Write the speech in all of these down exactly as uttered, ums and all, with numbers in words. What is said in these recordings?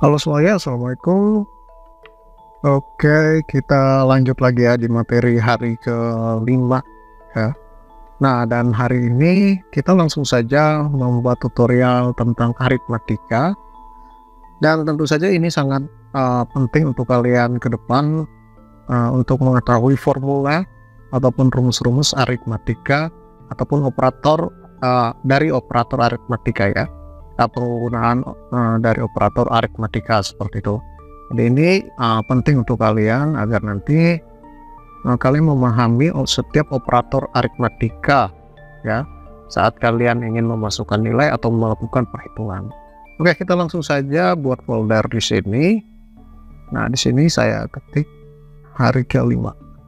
Halo semuanya, assalamualaikum. Oke, kita lanjut lagi ya di materi hari kelima ya. Nah, dan hari ini kita langsung saja membuat tutorial tentang aritmatika. Dan tentu saja ini sangat uh, penting untuk kalian ke depan uh, untuk mengetahui formula ataupun rumus-rumus aritmatika ataupun operator uh, dari operator aritmatika ya. Penggunaan uh, dari operator aritmatika seperti itu. Jadi ini uh, penting untuk kalian agar nanti uh, kalian memahami setiap operator aritmatika ya saat kalian ingin memasukkan nilai atau melakukan perhitungan. Oke, kita langsung saja buat folder di sini. Nah, di sini saya ketik hari kelima.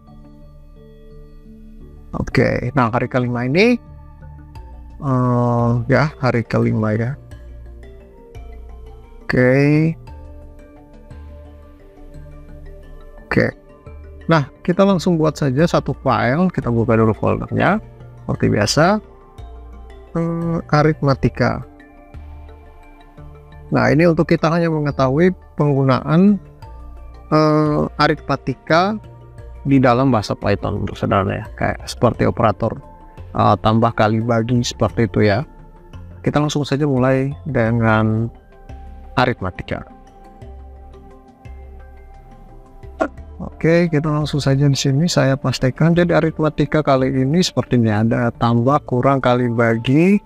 Oke, nah hari kelima ini uh, ya hari kelima ya. Oke. Oke. Nah, kita langsung buat saja satu file. Kita buka dulu foldernya. Seperti biasa. Hmm, aritmatika. Nah, ini untuk kita hanya mengetahui penggunaan uh, aritmatika di dalam bahasa Python untuk saudara ya. Kayak seperti operator uh, tambah kali bagi seperti itu ya. Kita langsung saja mulai dengan aritmatika. Oke, kita langsung saja di sini saya pastikan. Jadi aritmatika kali ini seperti ini, ada tambah, kurang, kali, bagi.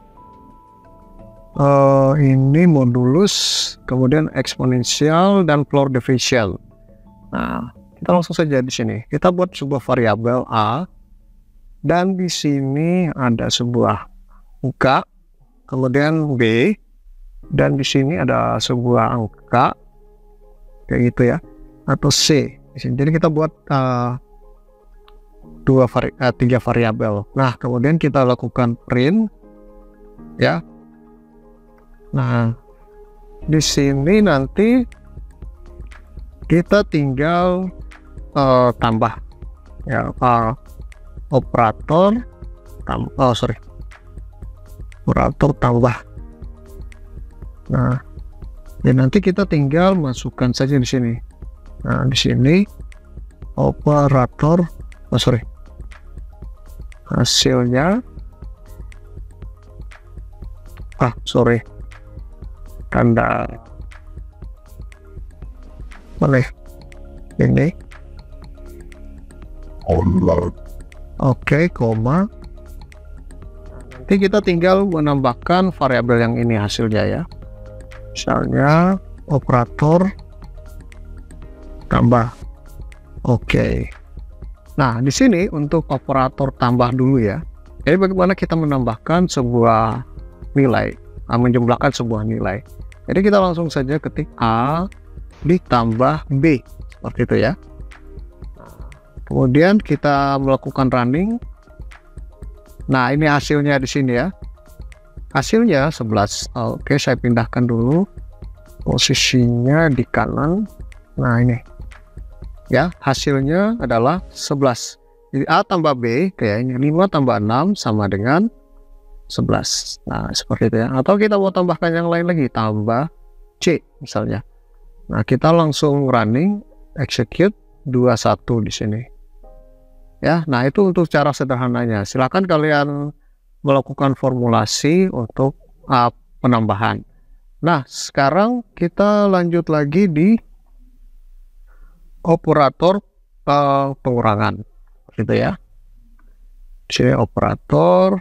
Uh, ini modulus, kemudian eksponensial dan floor division. Nah, kita langsung saja di sini. Kita buat sebuah variabel a, dan di sini ada sebuah angka, kemudian b. Dan di sini ada sebuah angka kayak gitu ya, atau c. Jadi kita buat uh, dua vari uh, tiga variabel. Nah, kemudian kita lakukan print ya. Nah, di sini nanti kita tinggal uh, tambah ya, uh, operator tam oh sorry operator tambah. Nah, ya nanti kita tinggal masukkan saja di sini. Nah, di sini operator, oh sorry, hasilnya, ah sorry, tanda mana ini? Oke, okay, koma. Nanti kita tinggal menambahkan variabel yang ini hasilnya ya. Misalnya operator tambah. Oke. Okay. Nah, di sini untuk operator tambah dulu ya. Jadi bagaimana kita menambahkan sebuah nilai, menjumlahkan sebuah nilai. Jadi kita langsung saja ketik A ditambah B seperti itu ya. Kemudian kita melakukan running. Nah, ini hasilnya di sini ya. Hasilnya sebelas. Oke, saya pindahkan dulu posisinya di kanan. Nah, ini ya, hasilnya adalah sebelas. Jadi A tambah B kayaknya lima tambah enam sama dengan sebelas. Nah, seperti itu ya. Atau kita mau tambahkan yang lain lagi, tambah C misalnya. Nah, kita langsung running, execute dua puluh satu di sini. Ya, nah itu untuk cara sederhananya. Silakan kalian melakukan formulasi untuk uh, penambahan. Nah, sekarang kita lanjut lagi di operator uh, pengurangan, gitu ya. Di sini operator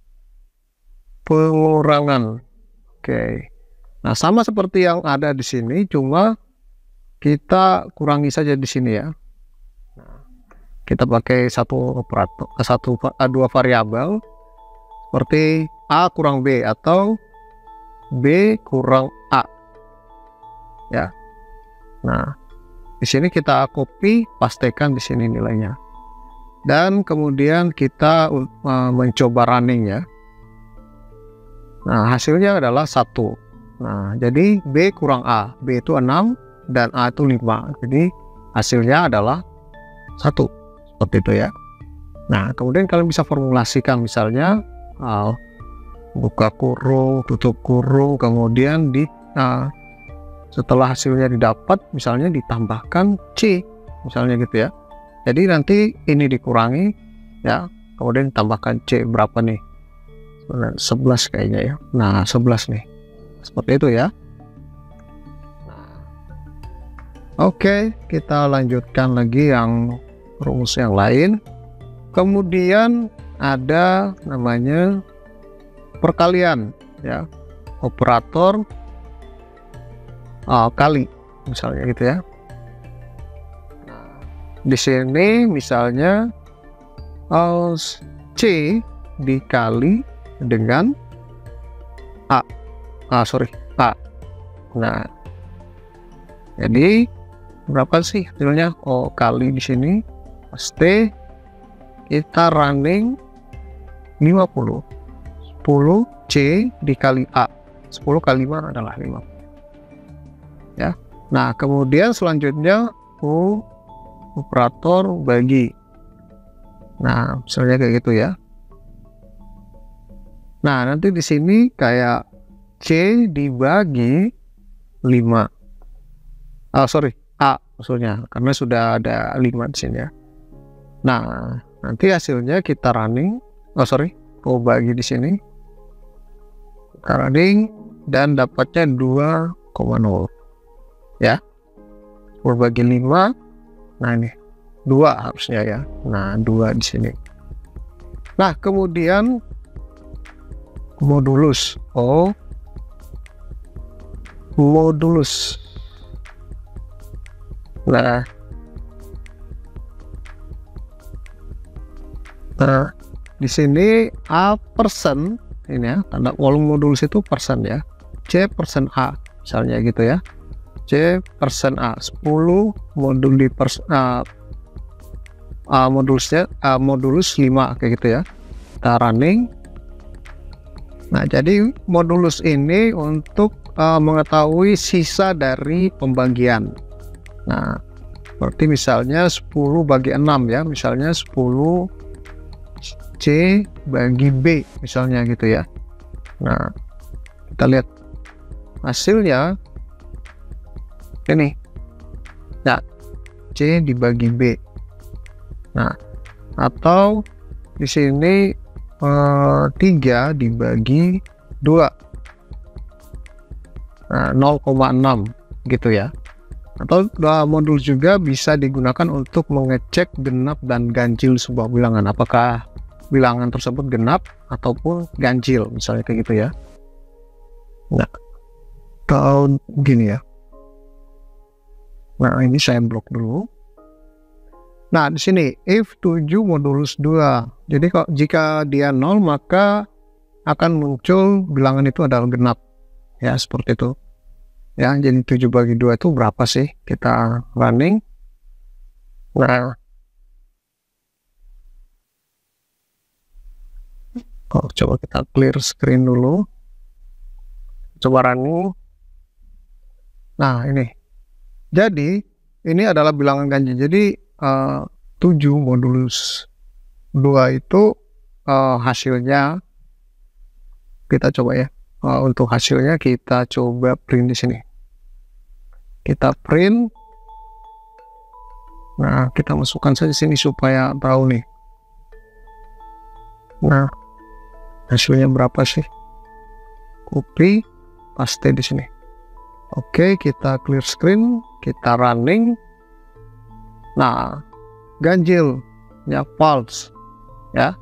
pengurangan. Oke. Nah, sama seperti yang ada di sini, cuma kita kurangi saja di sini ya. Kita pakai satu operator, satu dua variabel seperti A kurang B atau B kurang A ya. Nah, di sini kita copy, pastekan di sini nilainya, dan kemudian kita uh, mencoba running ya. Nah, hasilnya adalah satu. Nah, jadi B kurang A, B itu enam dan A itu lima, jadi hasilnya adalah satu. Seperti itu ya. Nah, kemudian kalian bisa formulasikan misalnya uh, buka kurung, tutup kurung, kemudian di uh, setelah hasilnya didapat misalnya ditambahkan C misalnya gitu ya. Jadi nanti ini dikurangi ya, kemudian ditambahkan C berapa nih, sebelas kayaknya ya. Nah sebelas nih, seperti itu ya. Oke, kita lanjutkan lagi yang rumus yang lain. Kemudian ada namanya perkalian ya, operator uh, kali misalnya gitu ya. Nah, di sini misalnya uh, C dikali dengan A, ah sorry A. Nah, jadi berapa sih hasilnya? Oh, kali di sini pasti kita running lima puluh. sepuluh C dikali A, sepuluh kali lima adalah lima ya. Nah kemudian selanjutnya U operator bagi, nah misalnya kayak gitu ya. Nah nanti di sini kayak C dibagi lima, ah sorry A maksudnya, karena sudah ada lima di sini ya. Nah nanti hasilnya kita running, oh sorry O bagi di sini running dan dapatnya dua koma nol ya. sepuluh bagi lima, nah ini dua harusnya ya. Nah dua di sini. Nah kemudian modulus O modulus, nah nah di sini A persen ini ya, tanda volume modulus itu persen ya. C persen A misalnya gitu ya. C persen A, sepuluh moduli persen uh, uh, modulusnya uh, modulus lima kayak gitu ya. Kita running. Nah jadi modulus ini untuk uh, mengetahui sisa dari pembagian. Nah seperti misalnya sepuluh bagi enam ya, misalnya sepuluh C bagi B misalnya gitu ya. Nah kita lihat hasilnya ini, nah C dibagi B. Nah atau di sini eh, tiga dibagi dua, nah nol koma enam gitu ya. Atau dua modul juga bisa digunakan untuk mengecek genap dan ganjil sebuah bilangan, apakah bilangan tersebut genap ataupun ganjil misalnya kayak gitu ya. Nah kalau gini ya, nah ini saya blok dulu. Nah di sini if tujuh modulus dua, jadi kalau jika dia nol maka akan muncul bilangan itu adalah genap ya, seperti itu ya. Jadi tujuh bagi dua itu berapa sih, kita running. Nah oh, coba kita clear screen dulu, coba running. Nah ini, jadi ini adalah bilangan ganjil. Jadi uh, tujuh modulus dua itu uh, hasilnya kita coba ya. Uh, untuk hasilnya kita coba print di sini. Kita print. Nah kita masukkan saja sini supaya tahu nih. Nah hasilnya berapa sih? Copy, paste di sini. Oke, kita clear screen, kita running. Nah, ganjil ya, false ya.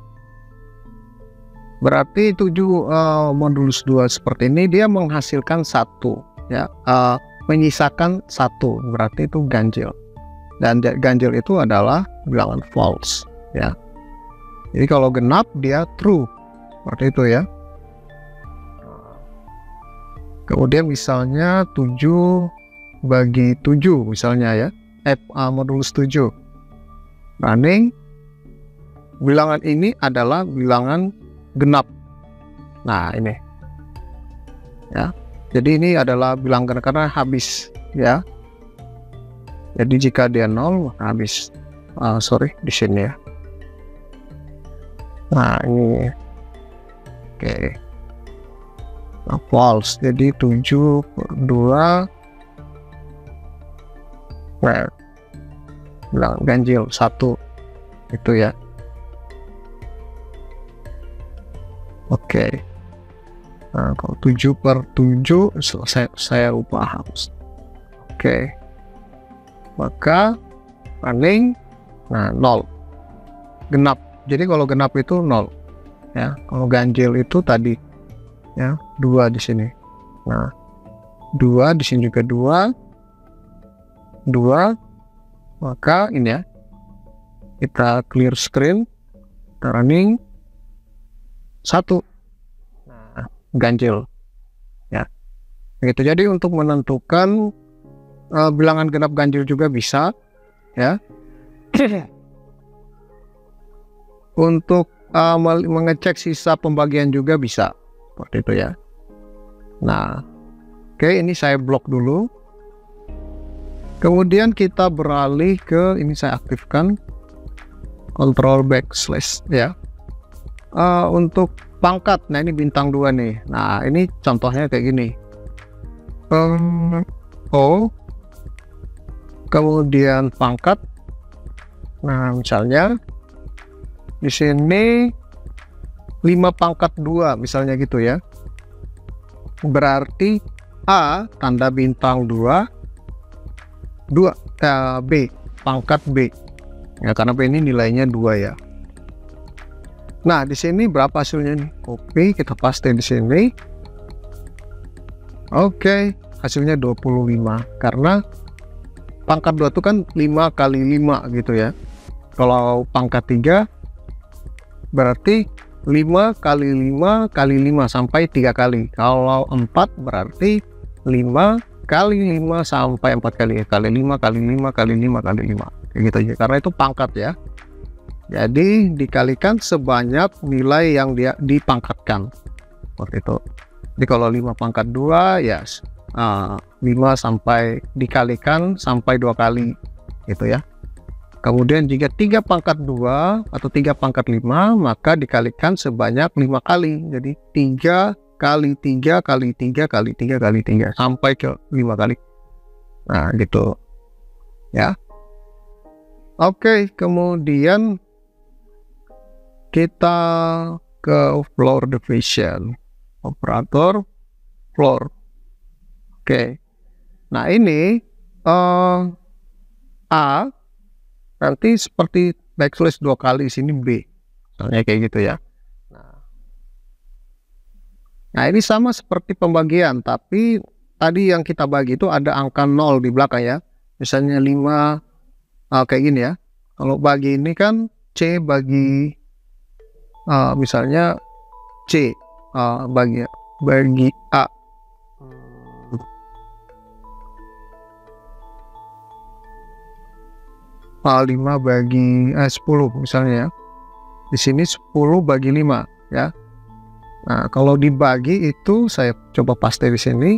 Berarti tujuh uh, modulus dua seperti ini dia menghasilkan satu ya, uh, menyisakan satu, berarti itu ganjil. Dan ganjil itu adalah bilangan false ya. Jadi kalau genap dia true. Seperti itu ya. Kemudian misalnya tujuh bagi tujuh misalnya ya, F A modulus tujuh running, bilangan ini adalah bilangan genap. Nah ini ya, jadi ini adalah bilangan karena habis ya. Jadi jika dia nol maka habis. uh, sorry di sini ya. Nah ini oke, okay. Nah, false. Jadi tujuh per dua Nah, bilangan ganjil satu itu ya. Oke. Nah, kalau tujuh per tujuh selesai, saya ubah hapus. Oke. Maka running, nah nol. Genap. Jadi kalau genap itu nol. Ya, kalau ganjil itu tadi ya, dua di sini. Nah, dua di sini juga dua. dua. Maka ini ya. Kita clear screen, kita running satu. Nah, ganjil. Ya. Begitu. Jadi untuk menentukan uh, bilangan genap ganjil juga bisa ya. Untuk uh, mengecek sisa pembagian juga bisa. Seperti itu ya. Nah, oke, ini saya blok dulu. Kemudian kita beralih ke ini, saya aktifkan control backslash ya. Uh, untuk pangkat, nah ini bintang dua nih. Nah ini contohnya kayak gini. Um, O, kemudian pangkat. Nah misalnya di sini lima pangkat dua misalnya gitu ya. Berarti A tanda bintang dua, dua eh, B pangkat B. Ya, karena B ini nilainya dua ya. Nah, di sini berapa hasilnya nih? Copy, kita paste di sini. Oke, hasilnya dua puluh lima. Karena pangkat dua itu kan lima kali lima gitu ya. Kalau pangkat tiga berarti lima kali lima kali lima sampai tiga kali. Kalau empat berarti lima kali lima sampai empat kali. Kali lima kali lima kali lima kali lima. Kayak gitu aja, karena itu pangkat ya. Jadi dikalikan sebanyak nilai yang dia dipangkatkan seperti itu. Jadi kalau lima pangkat dua ya uh, lima sampai dikalikan sampai dua kali gitu ya. Kemudian jika tiga pangkat dua atau tiga pangkat lima, maka dikalikan sebanyak lima kali. Jadi tiga kali tiga kali tiga kali tiga kali tiga sampai ke lima kali. Nah gitu ya. Oke, kemudian kita ke floor division, operator floor. Oke, nah ini uh, A nanti seperti backslash dua kali, sini B, misalnya kayak gitu ya. Nah, nah ini sama seperti pembagian, tapi tadi yang kita bagi itu ada angka nol di belakang ya. Misalnya lima. Uh, kayak gini ya. Kalau bagi ini kan C bagi uh, misalnya C uh, bagi bagi A. Uh, lima bagi eh, sepuluh misalnya ya. Di sini sepuluh bagi lima ya. Nah, kalau dibagi itu saya coba paste di sini.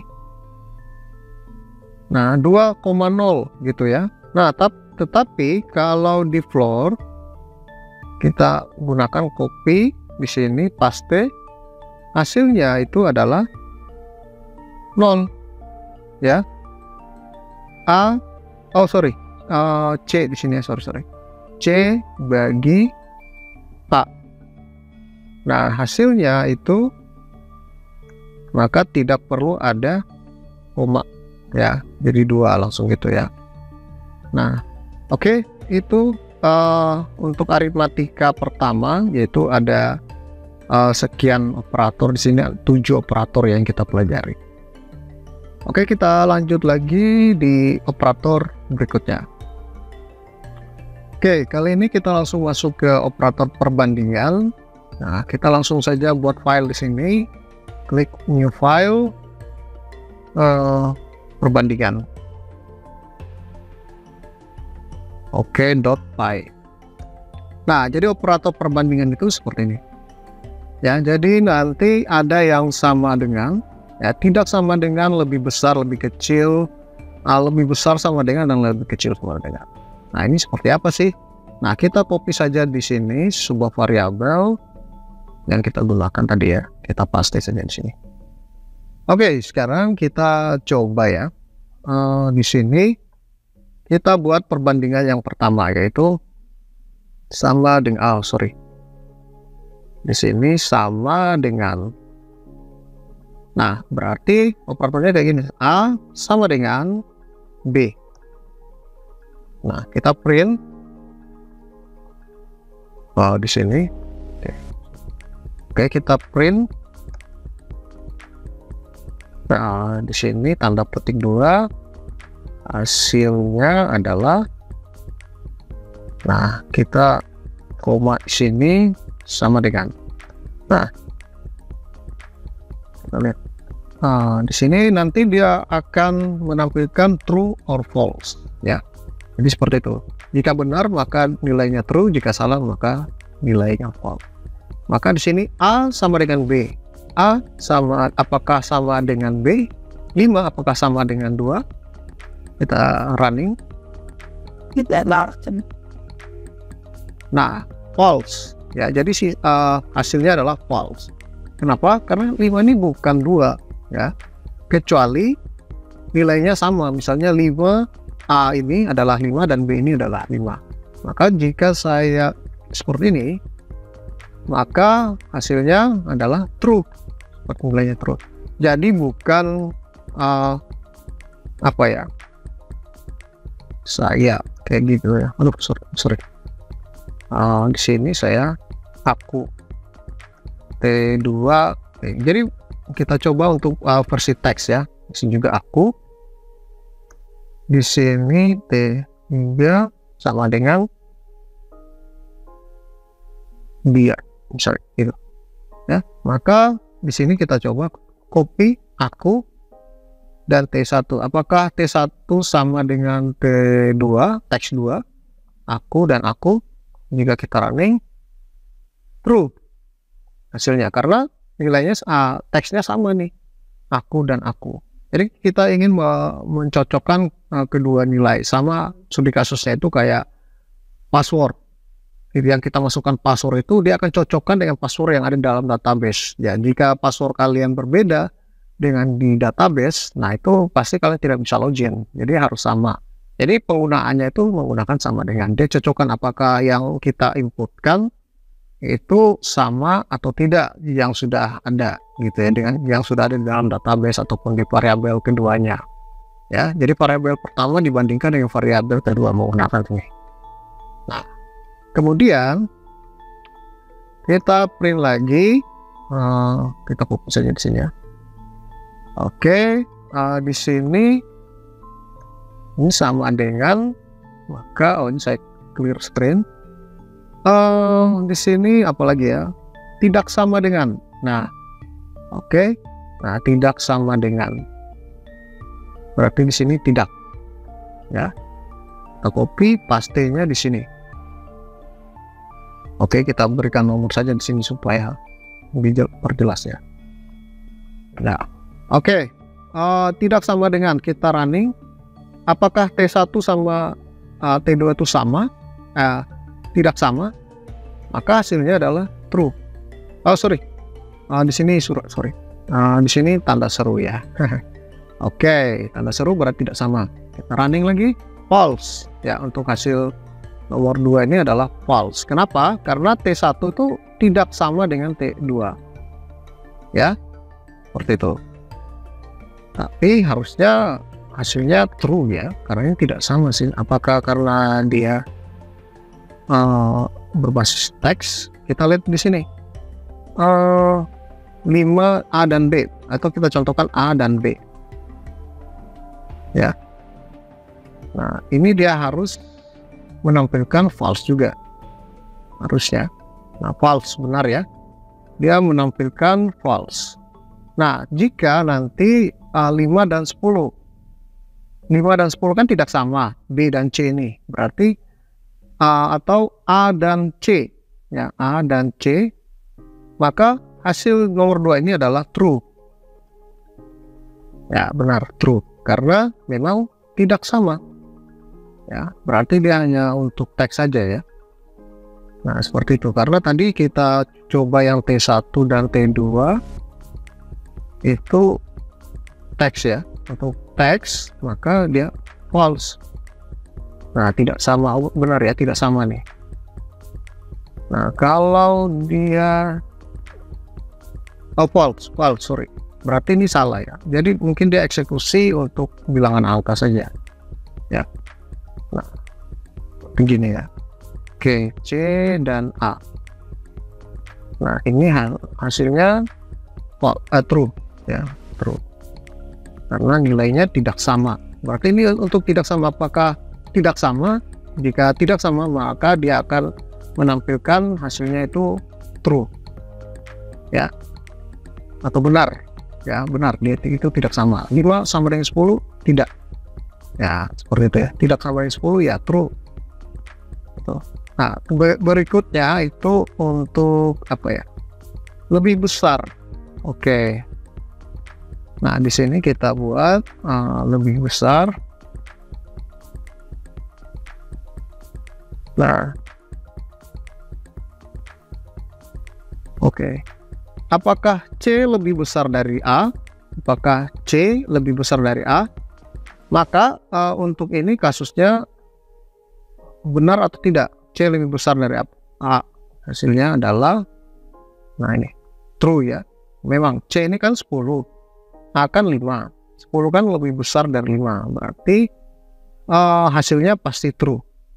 Nah, dua koma nol gitu ya. Nah, tapi tetapi kalau di floor kita gunakan copy di sini, paste, hasilnya itu adalah nol ya. A oh sorry uh, C di sini ya, sorry sorry C bagi A. Nah hasilnya itu maka tidak perlu ada koma ya, jadi dua langsung gitu ya. Nah oke, itu uh, untuk aritmatika pertama, yaitu ada uh, sekian operator di sini, tujuh operator yang kita pelajari. Oke, kita lanjut lagi di operator berikutnya. Oke, kali ini kita langsung masuk ke operator perbandingan. Nah, kita langsung saja buat file di sini, klik new file, uh, perbandingan. Oke, .py. Nah, jadi operator perbandingan itu seperti ini. Ya, jadi nanti ada yang sama dengan, ya, tidak sama dengan, lebih besar, lebih kecil, uh, lebih besar sama dengan, dan lebih kecil sama dengan. Nah, ini seperti apa sih? Nah, kita copy saja di sini sebuah variabel yang kita gunakan tadi ya. Kita paste saja di sini. Oke, sekarang kita coba ya. Uh, di sini kita buat perbandingan yang pertama, yaitu sama dengan, oh sorry, di sini sama dengan, nah berarti operatornya kayak gini, A sama dengan B. Nah kita print, oh di sini, oke, oke kita print, nah di sini tanda petik dua, hasilnya adalah, nah kita koma di sini sama dengan, nah kita lihat, nah di sini nanti dia akan menampilkan true or false ya. Jadi seperti itu, jika benar maka nilainya true, jika salah maka nilainya false. Maka di sini A sama dengan B, A sama, apakah sama dengan B, lima apakah sama dengan dua, kita running, nah false ya, jadi si uh, hasilnya adalah false. Kenapa? Karena lima ini bukan dua ya, kecuali nilainya sama, misalnya lima, A ini adalah lima dan B ini adalah lima. Maka jika saya seperti ini, maka hasilnya adalah true, nilainya true. Jadi bukan uh, apa ya, saya kayak gitu ya, aduh sorry, sorry. Uh, di sini saya aku T dua, okay. Jadi kita coba untuk uh, versi teks ya, di sini juga aku, di sini T tiga sama dengan dia, misalnya gitu ya. Maka di sini kita coba copy aku dan T satu, apakah T satu sama dengan T dua, teks dua, aku dan aku. Jika kita running, true hasilnya, karena nilainya uh, teksnya sama nih, aku dan aku. Jadi kita ingin mencocokkan uh, kedua nilai, sama studi kasusnya itu kayak password. Jadi yang kita masukkan password itu dia akan cocokkan dengan password yang ada dalam database. Ya, jika password kalian berbeda dengan di database, nah itu pasti kalian tidak bisa login. Jadi harus sama. Jadi penggunaannya itu menggunakan sama dengan, dia cocokkan apakah yang kita inputkan itu sama atau tidak yang sudah ada gitu ya, dengan yang sudah ada di dalam database ataupun di variabel keduanya ya. Jadi variabel pertama dibandingkan dengan variabel kedua menggunakan ini. Nah kemudian kita print lagi, uh, kita fokus saja di sini ya. Oke, uh, di sini ini sama dengan, maka oh ini saya clear screen. Uh, di sini apalagi ya, tidak sama dengan. Nah, oke, okay. Nah tidak sama dengan, berarti di sini tidak, ya. Kita copy, pastenya di sini. Oke, okay, kita berikan nomor saja di sini supaya lebih perjelas ya. Nah, oke, okay. uh, tidak sama dengan, kita running. Apakah T satu sama uh, T dua itu sama? Uh, tidak sama, maka hasilnya adalah true. Oh sorry, uh, di sini surat sorry, uh, di sini tanda seru ya. Oke, okay, tanda seru berarti tidak sama. Kita running lagi, false ya, untuk hasil nomor dua ini adalah false. Kenapa? Karena T satu itu tidak sama dengan T dua ya, seperti itu. Tapi harusnya hasilnya true ya, karena ini tidak sama sih. Apakah karena dia uh, berbasis teks? Kita lihat di sini uh, lima A dan B, atau kita contohkan A dan B ya. Nah ini dia harus menampilkan false juga harusnya. Nah false, benar ya, dia menampilkan false. Nah jika nanti uh, lima dan sepuluh, lima dan sepuluh kan tidak sama, B dan C ini berarti uh, atau A dan C ya, A dan C, maka hasil nomor dua ini adalah true ya, benar, true, karena memang tidak sama ya, berarti dia hanya untuk teks saja ya. Nah seperti itu, karena tadi kita coba yang T satu dan T dua itu teks ya, untuk teks, maka dia false Nah, tidak sama, oh, benar ya, tidak sama nih. Nah, kalau dia oh false, false, sorry. Berarti ini salah ya. Jadi mungkin dia eksekusi untuk bilangan angka saja. Ya. Nah, begini ya. Oke, C dan A. Nah, ini hasilnya false, uh, true ya, true. Karena nilainya tidak sama. Berarti ini untuk tidak sama, apakah tidak sama? Jika tidak sama, maka dia akan menampilkan hasilnya itu true ya, atau benar ya, benar, dia itu tidak sama. lima sama dengan sepuluh tidak ya, seperti itu ya, tidak sama dengan sepuluh ya, true. Nah, berikutnya itu untuk apa ya, lebih besar. Oke, nah di sini kita buat uh, lebih besar. Nah, oke, okay. Apakah C lebih besar dari A? Apakah C lebih besar dari A? Maka uh, untuk ini kasusnya benar atau tidak, C lebih besar dari A. Hasilnya adalah, nah ini true ya. Memang C ini kan sepuluh, A kan lima. sepuluh kan lebih besar dari lima, berarti uh, hasilnya pasti true.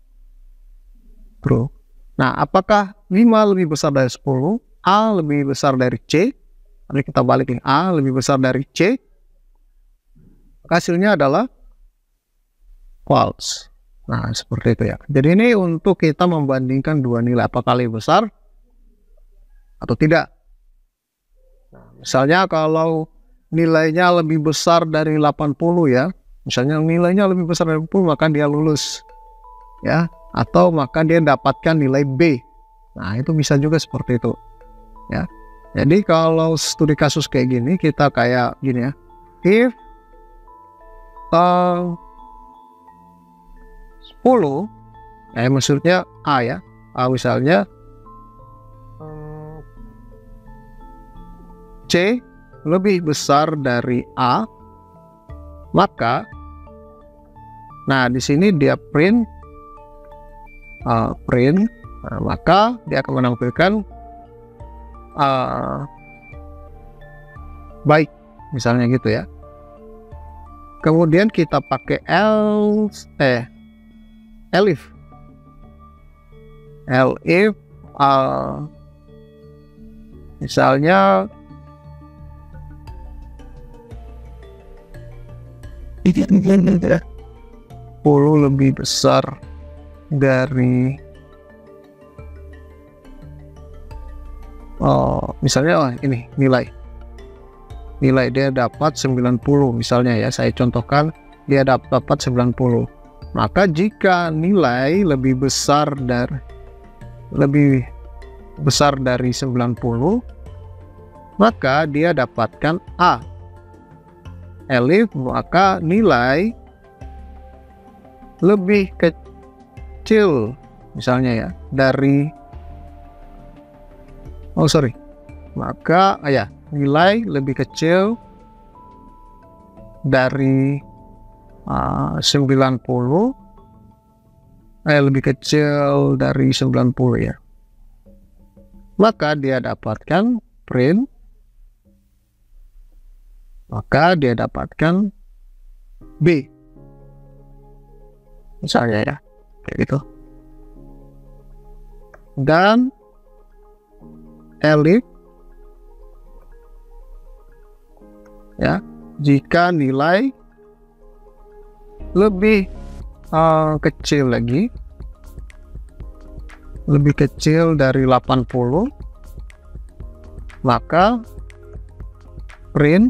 True. Nah, apakah lima lebih besar dari sepuluh? A lebih besar dari C? Mari kita balikin, A lebih besar dari C. Hasilnya adalah false. Nah, seperti itu ya. Jadi ini untuk kita membandingkan dua nilai, apakah lebih besar atau tidak. Nah, misalnya kalau nilainya lebih besar dari delapan puluh ya, misalnya nilainya lebih besar dari delapan puluh, maka dia lulus ya, atau maka dia dapatkan nilai B. Nah, itu bisa juga seperti itu ya. Jadi kalau studi kasus kayak gini, kita kayak gini ya, if uh, sepuluh, eh maksudnya A ya, A misalnya C lebih besar dari A, maka nah di sini dia print uh, print, nah, maka dia akan menampilkan uh, baik, misalnya gitu ya. Kemudian kita pakai else eh elif elif uh, misalnya sepuluh lebih besar dari oh, misalnya oh, ini nilai nilai dia dapat sembilan puluh misalnya ya, saya contohkan dia dapat sembilan puluh. Maka jika nilai lebih besar dari lebih besar dari sembilan puluh, maka dia dapatkan A. Elif, maka nilai lebih kecil misalnya ya dari oh sorry maka ah, ya nilai lebih kecil dari uh, sembilan puluh, eh lebih kecil dari sembilan puluh ya, maka dia dapatkan print, maka dia dapatkan B misalnya ya, kayak gitu. Dan elif ya, jika nilai lebih uh, kecil lagi, lebih kecil dari delapan puluh, maka print,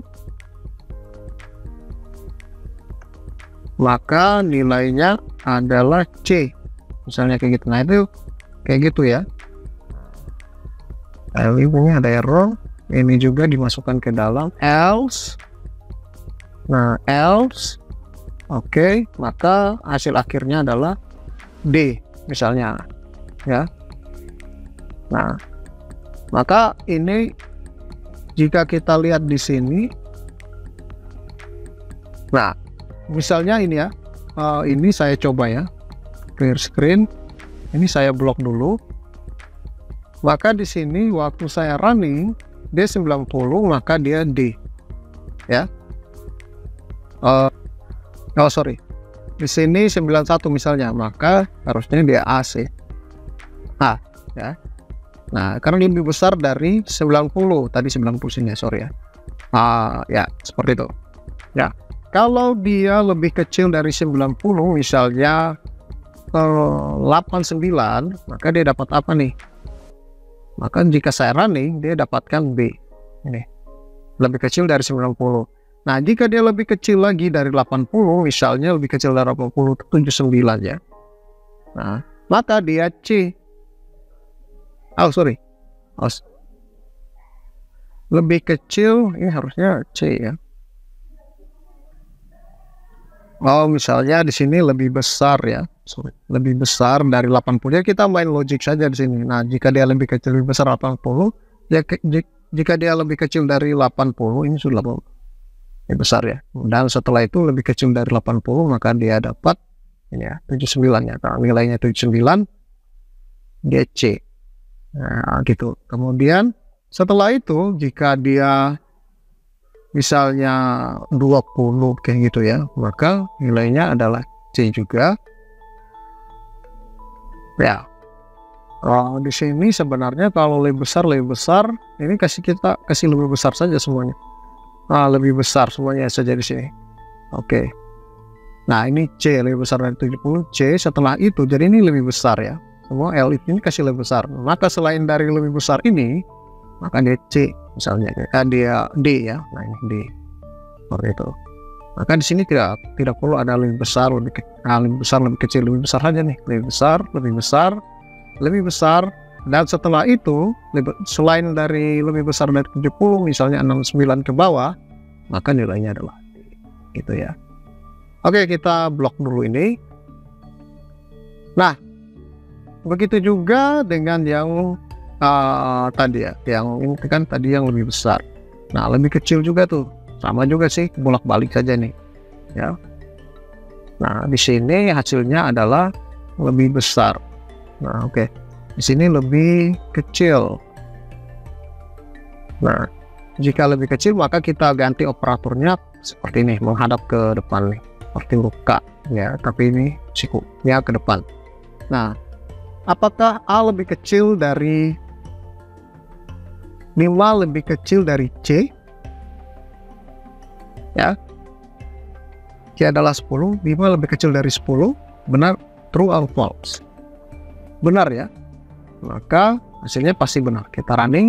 maka nilainya adalah C misalnya kayak gitu. Nah itu kayak gitu ya. Ini ada error, ini juga dimasukkan ke dalam else. Nah else oke, okay, maka hasil akhirnya adalah D misalnya ya. Nah maka ini jika kita lihat di sini, nah misalnya ini ya, uh, ini saya coba ya, clear screen. Ini saya blok dulu. Maka di sini waktu saya running D sembilan puluh, maka dia D. Ya. Uh, oh sorry. Di sini sembilan puluh satu misalnya, maka harusnya dia A C. Nah, ya. Nah, karena lebih besar dari sembilan puluh, tadi sembilan puluh sini, sorry ya. Ah, ya, seperti itu. Ya. Kalau dia lebih kecil dari sembilan puluh, misalnya eh, delapan puluh sembilan, maka dia dapat apa nih? Maka jika saya running, dia dapatkan B. Ini. Lebih kecil dari sembilan puluh. Nah, jika dia lebih kecil lagi dari delapan puluh, misalnya lebih kecil dari delapan puluh, tujuh puluh sembilan ya. Nah, maka dia C. Oh, sorry. Oh, lebih kecil, ini harusnya C ya. Oh, misalnya di sini lebih besar ya, sorry, lebih besar dari delapan puluh. Ya, kita main logik saja di sini. Nah, jika dia lebih kecil lebih besar delapan puluh, ya ke, jika dia lebih kecil dari delapan puluh, ini sudah delapan puluh. Ini besar ya. Dan setelah itu lebih kecil dari delapan puluh, maka dia dapat ini ya, tujuh puluh sembilan ya. Kalau nilainya tujuh puluh sembilan, dia C. Nah, gitu. Kemudian setelah itu jika dia misalnya dua puluh kayak gitu ya, maka nilainya adalah C juga. Ya. Oh, di sini sebenarnya kalau lebih besar lebih besar, ini kasih kita kasih lebih besar saja semuanya. Nah, lebih besar semuanya saja di sini. Oke. Nah, ini C lebih besar dari tujuh puluh, C setelah itu, jadi ini lebih besar ya. Semua L ini kasih lebih besar. Maka selain dari lebih besar ini, maka dia C misalnya, eh, dia D ya. Nah, ini D. Seperti itu. Maka di sini tidak tidak perlu ada lebih besar, lebih, ke, nah, lebih besar, lebih kecil, lebih besar saja nih. Lebih besar, lebih besar, lebih besar. Dan setelah itu, lebih, selain dari lebih besar dari tujuh puluh, misalnya enam puluh sembilan ke bawah, maka nilainya adalah D. Gitu ya. Oke, kita blok dulu ini. Nah, begitu juga dengan yang uh, tadi ya, yang ini kan tadi yang lebih besar. Nah, lebih kecil juga tuh, sama juga sih, bolak-balik saja nih, ya. Nah, di sini hasilnya adalah lebih besar. Nah, oke, okay. Di sini lebih kecil. Nah, jika lebih kecil maka kita ganti operatornya seperti ini, menghadap ke depan nih, seperti luka, ya. Tapi ini siku, ya ke depan. Nah, apakah A lebih kecil dari lima, lebih kecil dari C? Ya. C adalah sepuluh, lima lebih kecil dari sepuluh. Benar, true or false? Benar ya. Maka hasilnya pasti benar. Kita running.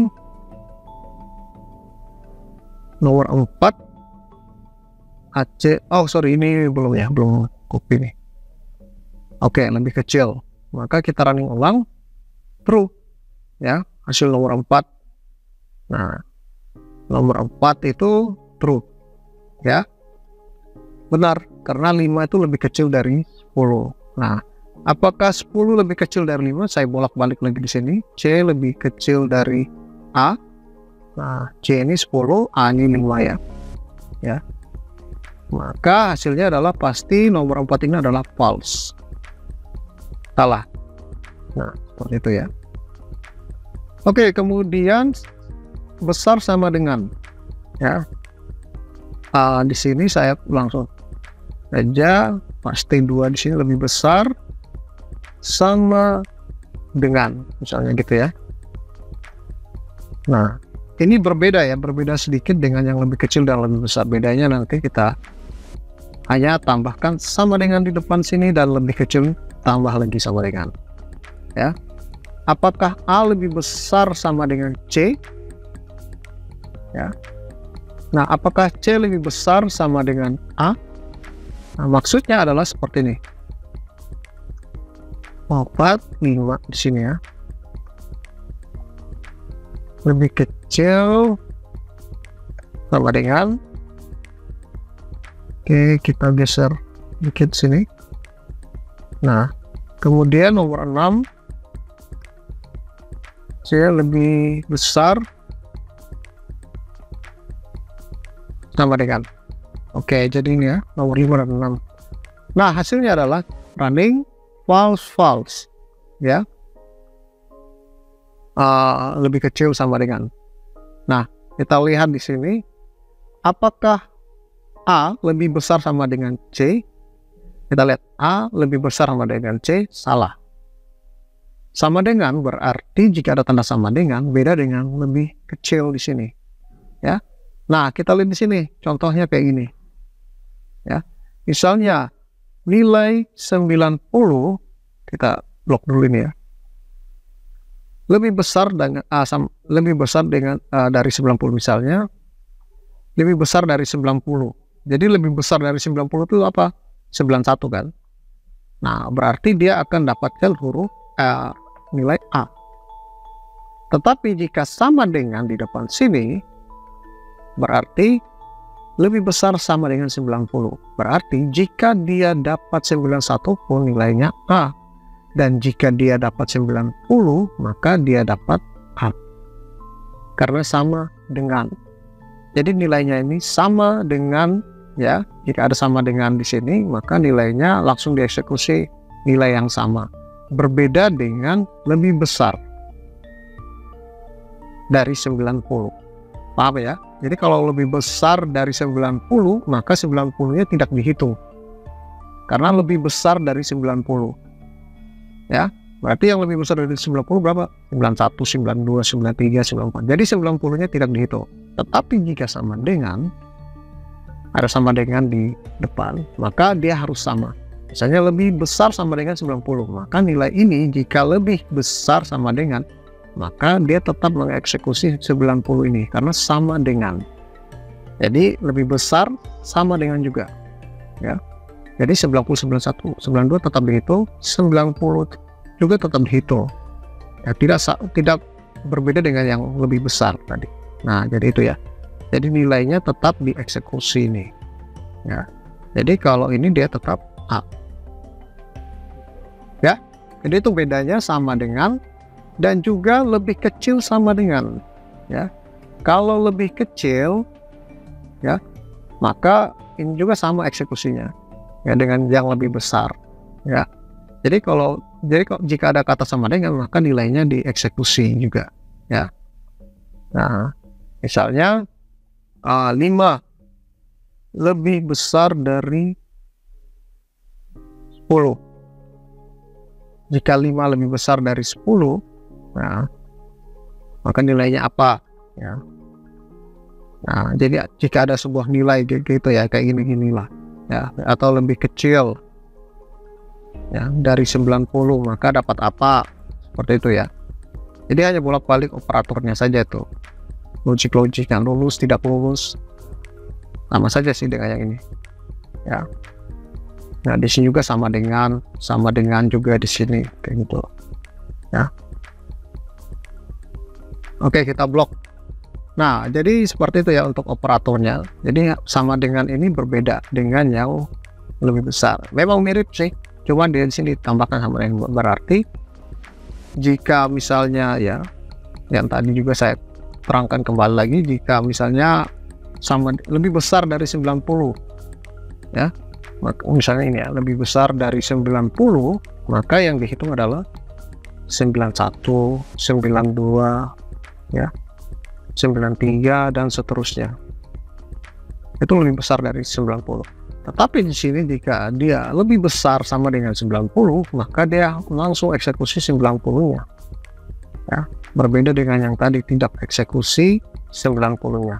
Nomor empat. A C, oh sorry, ini belum ya, belum copy nih. Oke, lebih kecil. Maka kita running ulang, true ya, hasil nomor empat. Nah, nomor empat itu true ya, benar, karena lima itu lebih kecil dari sepuluh. Nah, apakah sepuluh lebih kecil dari lima? Saya bolak-balik lagi di sini. C lebih kecil dari A. Nah, C ini sepuluh, A ini lima ya. Ya. Maka hasilnya adalah pasti nomor empat ini adalah false. Salah. Nah, seperti itu ya. Oke, kemudian besar sama dengan ya. Uh, di sini saya langsung saja pasti dua di sini lebih besar sama dengan, misalnya gitu ya. Nah, ini berbeda ya, berbeda sedikit dengan yang lebih kecil dan lebih besar. Bedanya nanti kita hanya tambahkan sama dengan di depan sini dan lebih kecil tambah lagi sama dengan ya. Apakah A lebih besar sama dengan C? Ya. Nah, apakah C lebih besar sama dengan A? Nah, maksudnya adalah seperti ini. empat, lima di sini ya. Lebih kecil sama dengan, oke, kita geser dikit sini. Nah, kemudian nomor enam, C lebih besar sama dengan, oke, jadi ini ya nomor lima dan enam. Nah, hasilnya adalah running, false false ya, uh, lebih kecil sama dengan. Nah, kita lihat di sini apakah A lebih besar sama dengan C. Kita lihat A lebih besar sama dengan C, salah. Sama dengan berarti jika ada tanda sama dengan, beda dengan lebih kecil di sini ya. Nah, kita lihat di sini contohnya kayak gini ya. Misalnya nilai sembilan puluh, kita blok dulu ini ya, lebih besar dengan uh, sam, lebih besar dengan uh, dari sembilan puluh, misalnya lebih besar dari sembilan puluh. Jadi lebih besar dari sembilan puluh itu apa? sembilan puluh satu kan. Nah, berarti dia akan dapatkan huruf uh, nilai A. Tetapi jika sama dengan di depan sini, berarti lebih besar sama dengan sembilan puluh. Berarti jika dia dapat sembilan puluh satu pun nilainya A. Dan jika dia dapat sembilan puluh, maka dia dapat A. Karena sama dengan. Jadi nilainya ini sama dengan ya. Jika ada sama dengan di sini, maka nilainya langsung dieksekusi nilai yang sama. Berbeda dengan lebih besar dari sembilan puluh. Paham ya? Jadi kalau lebih besar dari sembilan puluh, maka sembilan puluh-nya tidak dihitung. Karena lebih besar dari sembilan puluh. Ya, berarti yang lebih besar dari sembilan puluh berapa? sembilan puluh satu, sembilan puluh dua, sembilan puluh tiga, sembilan puluh empat. Jadi sembilan puluh-nya tidak dihitung. Tetapi jika sama dengan, ada sama dengan di depan, maka dia harus sama. Misalnya lebih besar sama dengan sembilan puluh, maka nilai ini jika lebih besar sama dengan, maka dia tetap mengeksekusi sembilan puluh ini karena sama dengan. Jadi lebih besar sama dengan juga ya. Jadi sembilan puluh, sembilan puluh satu, sembilan puluh dua tetap dihitung, sembilan puluh juga tetap dihitung ya, tidak tidak berbeda dengan yang lebih besar tadi. Nah, jadi itu ya. Jadi nilainya tetap dieksekusi ini ya. Jadi kalau ini dia tetap A ya. Jadi itu bedanya sama dengan dan juga lebih kecil sama dengan ya. Kalau lebih kecil ya, maka ini juga sama eksekusinya ya dengan yang lebih besar ya. Jadi kalau jadi jika ada kata sama dengan, maka nilainya dieksekusi juga ya. Nah, misalnya uh, lima lebih besar dari sepuluh. Jika lima lebih besar dari sepuluh, nah, maka nilainya apa ya. Nah, jadi jika ada sebuah nilai gitu ya, kayak gini-gini lah ya, atau lebih kecil ya dari sembilan puluh, maka dapat apa, seperti itu ya. Jadi hanya bolak-balik operatornya saja tuh, logik-logik yang lulus tidak lulus sama saja sih dengan yang ini ya. Nah, di sini juga sama dengan sama dengan juga di sini kayak gitu ya. Oke, kita blok. Nah, jadi seperti itu ya untuk operatornya. Jadi sama dengan ini berbeda dengan yang lebih besar. Memang mirip sih, cuma di sini ditambahkan sama dengan. Berarti jika misalnya ya, yang tadi juga saya terangkan kembali lagi, jika misalnya sama lebih besar dari sembilan puluh ya, maka misalnya ini ya, lebih besar dari sembilan puluh, maka yang dihitung adalah sembilan puluh satu, sembilan puluh dua ya, sembilan puluh tiga dan seterusnya. Itu lebih besar dari sembilan puluh. Tetapi di sini jika dia lebih besar sama dengan sembilan puluh, maka dia langsung eksekusi sembilan puluh-nya. Ya, berbeda dengan yang tadi tidak eksekusi sembilan puluh-nya.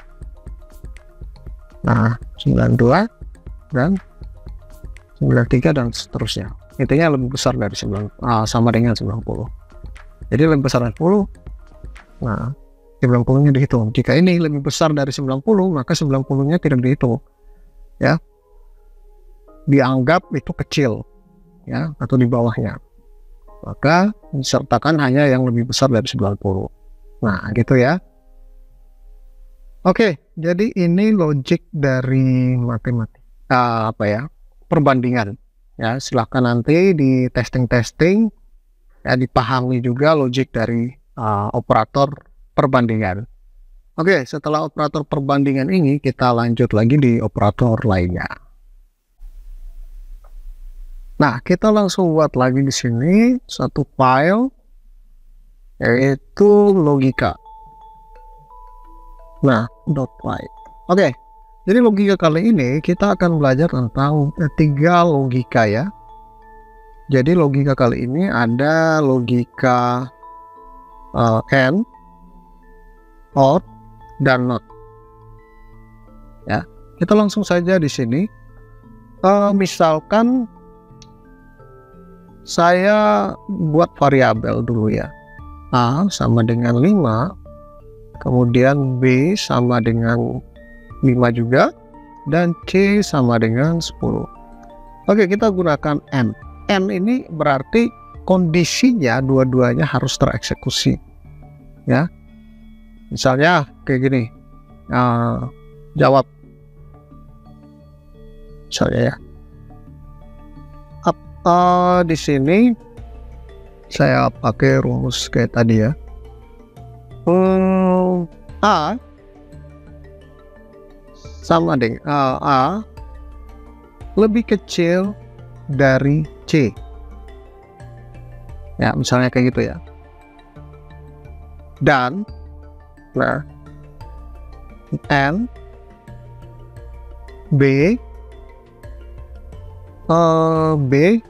Nah, sembilan puluh dua dan sembilan puluh tiga dan seterusnya. Intinya lebih besar dari sembilan ah, sama dengan sembilan puluh. Jadi lebih besar dari sepuluh. Nah, sembilan puluh-nya dihitung. Jika ini lebih besar dari sembilan puluh, maka sembilan puluh-nya tidak dihitung. Ya. Dianggap itu kecil ya, atau di bawahnya. Maka disertakan hanya yang lebih besar dari sembilan puluh. Nah, gitu ya. Oke, jadi ini logik dari matematika. Uh, apa ya? Perbandingan. Ya, silahkan nanti di testing-testing ya, dipahami juga logik dari uh, operator perbandingan. Oke, setelah operator perbandingan ini kita lanjut lagi di operator lainnya. Nah, kita langsung buat lagi di sini satu file, yaitu logika. Nah, dot .py. Oke, jadi logika kali ini kita akan belajar tentang eh, tiga logika ya. Jadi logika kali ini ada logika uh, and, or, dan not. Ya, kita langsung saja di sini. Uh, misalkan saya buat variabel dulu ya. A sama dengan lima, kemudian B sama dengan lima juga, dan C sama dengan sepuluh. Oke, kita gunakan N. N ini berarti kondisinya dua-duanya harus tereksekusi. Ya, misalnya kayak gini, uh, jawab. Misalnya ya. Uh, di sini saya pakai rumus kayak tadi ya. Hmm, A sama dengan uh, A lebih kecil dari C. Ya, misalnya kayak gitu ya. Dan nah N B uh, B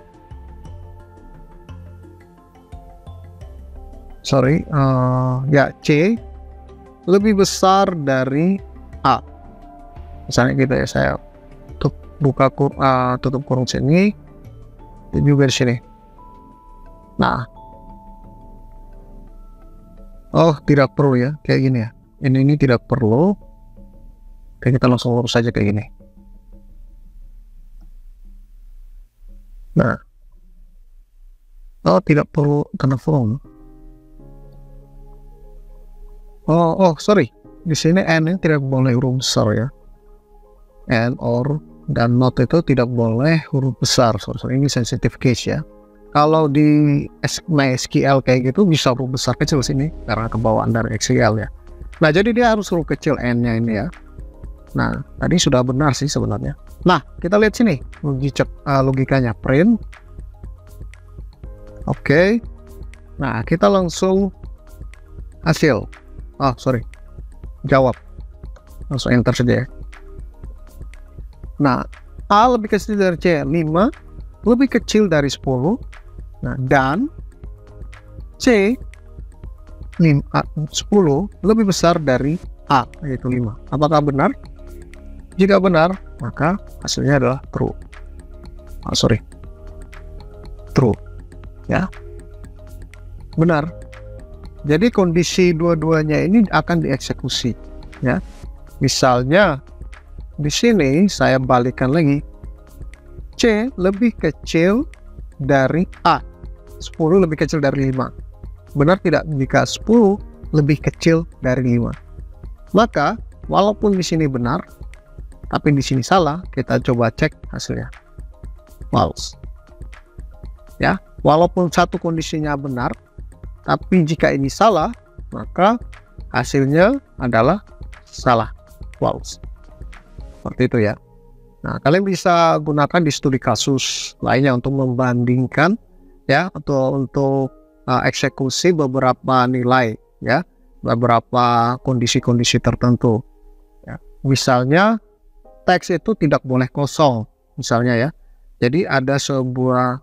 sorry uh, ya C lebih besar dari A. Misalnya gitu ya, saya tutup buka kur, uh, tutup kurung sini, dan juga di sini. Nah, oh tidak perlu ya kayak gini ya. Ini ini tidak perlu. Oke, kita langsung urus saja kayak gini. Nah, oh tidak perlu tanda form. Oh, oh sorry. Di sini N ini tidak boleh huruf besar ya. And, or, dan not itu tidak boleh huruf besar. Sorry, sorry. Ini sensitive case ya. Kalau di MySQL kayak gitu bisa huruf besar kecil sini karena kebawaan dari S Q L ya. Nah, jadi dia harus huruf kecil N-nya ini ya. Nah, tadi sudah benar sih sebenarnya. Nah, kita lihat sini logika, uh, logikanya print. Oke. Okay. Nah, kita langsung hasil. Oh, sorry. Jawab. Langsung enter saja ya. Nah, A lebih kecil dari C, lima, lebih kecil dari sepuluh. Nah, dan C lima, sepuluh lebih besar dari A, yaitu lima. Apakah benar? Jika benar, maka hasilnya adalah true. Oh, sorry. True. Ya. Benar. Jadi kondisi dua-duanya ini akan dieksekusi. Ya. Misalnya di sini saya balikkan lagi, C lebih kecil dari A, sepuluh lebih kecil dari lima. Benar tidak jika sepuluh lebih kecil dari lima? Maka walaupun di sini benar tapi di sini salah, kita coba cek hasilnya false. Ya, walaupun satu kondisinya benar tapi jika ini salah, maka hasilnya adalah salah, false. Seperti itu ya. Nah, kalian bisa gunakan di studi kasus lainnya untuk membandingkan ya, atau untuk uh, eksekusi beberapa nilai ya, beberapa kondisi-kondisi tertentu. Ya. Misalnya teks itu tidak boleh kosong, misalnya ya. Jadi ada sebuah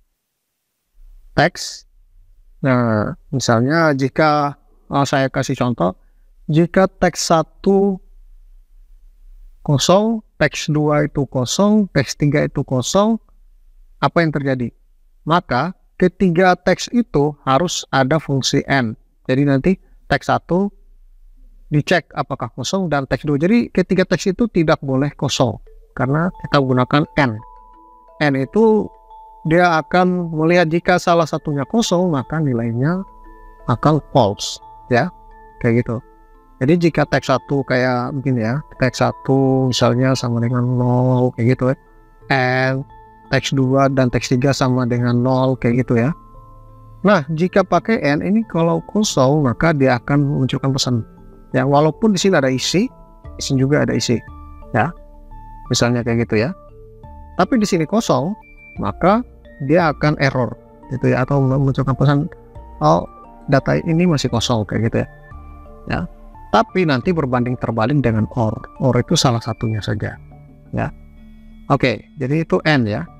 teks. Nah, misalnya jika uh, saya kasih contoh, jika teks satu kosong, teks dua itu kosong, teks tiga itu kosong, apa yang terjadi? Maka ketiga teks itu harus ada fungsi N. Jadi nanti teks satu dicek apakah kosong, dan teks dua. Jadi ketiga teks itu tidak boleh kosong karena kita gunakan N. N itu dia akan melihat jika salah satunya kosong, maka nilainya akan false ya, kayak gitu. Jadi jika teks satu kayak begini ya, teks satu misalnya sama dengan nol kayak gitu ya, and teks dua dan teks tiga sama dengan nol kayak gitu ya. Nah, jika pakai N ini kalau kosong maka dia akan munculkan pesan ya, walaupun di sini ada isi, di sini juga ada isi ya, misalnya kayak gitu ya. Tapi di sini kosong, maka dia akan error gitu ya, atau memunculkan pesan oh data ini masih kosong kayak gitu ya. Ya. Tapi nanti berbanding terbalik dengan or. Or itu salah satunya saja. Ya. Oke, jadi itu N ya.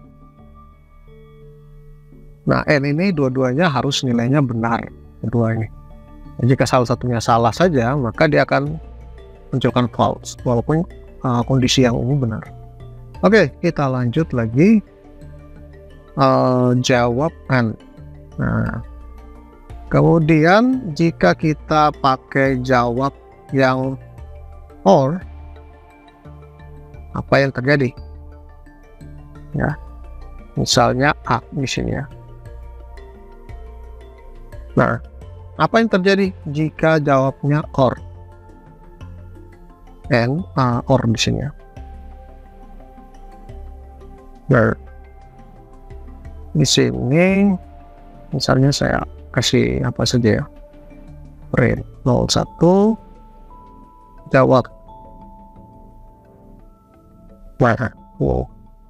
Nah, N ini dua-duanya harus nilainya benar, kedua ini. Jika salah satunya salah saja, maka dia akan munculkan false, walaupun uh, kondisi yang ini benar. Oke, kita lanjut lagi. Uh, jawab N. Nah, kemudian jika kita pakai jawab yang or, apa yang terjadi? Ya, misalnya A di sini ya. Nah, apa yang terjadi jika jawabnya or? N, uh, or di sini ya. Nah, di sini misalnya saya kasih apa saja ya, print nol satu jawab. Nah, wow.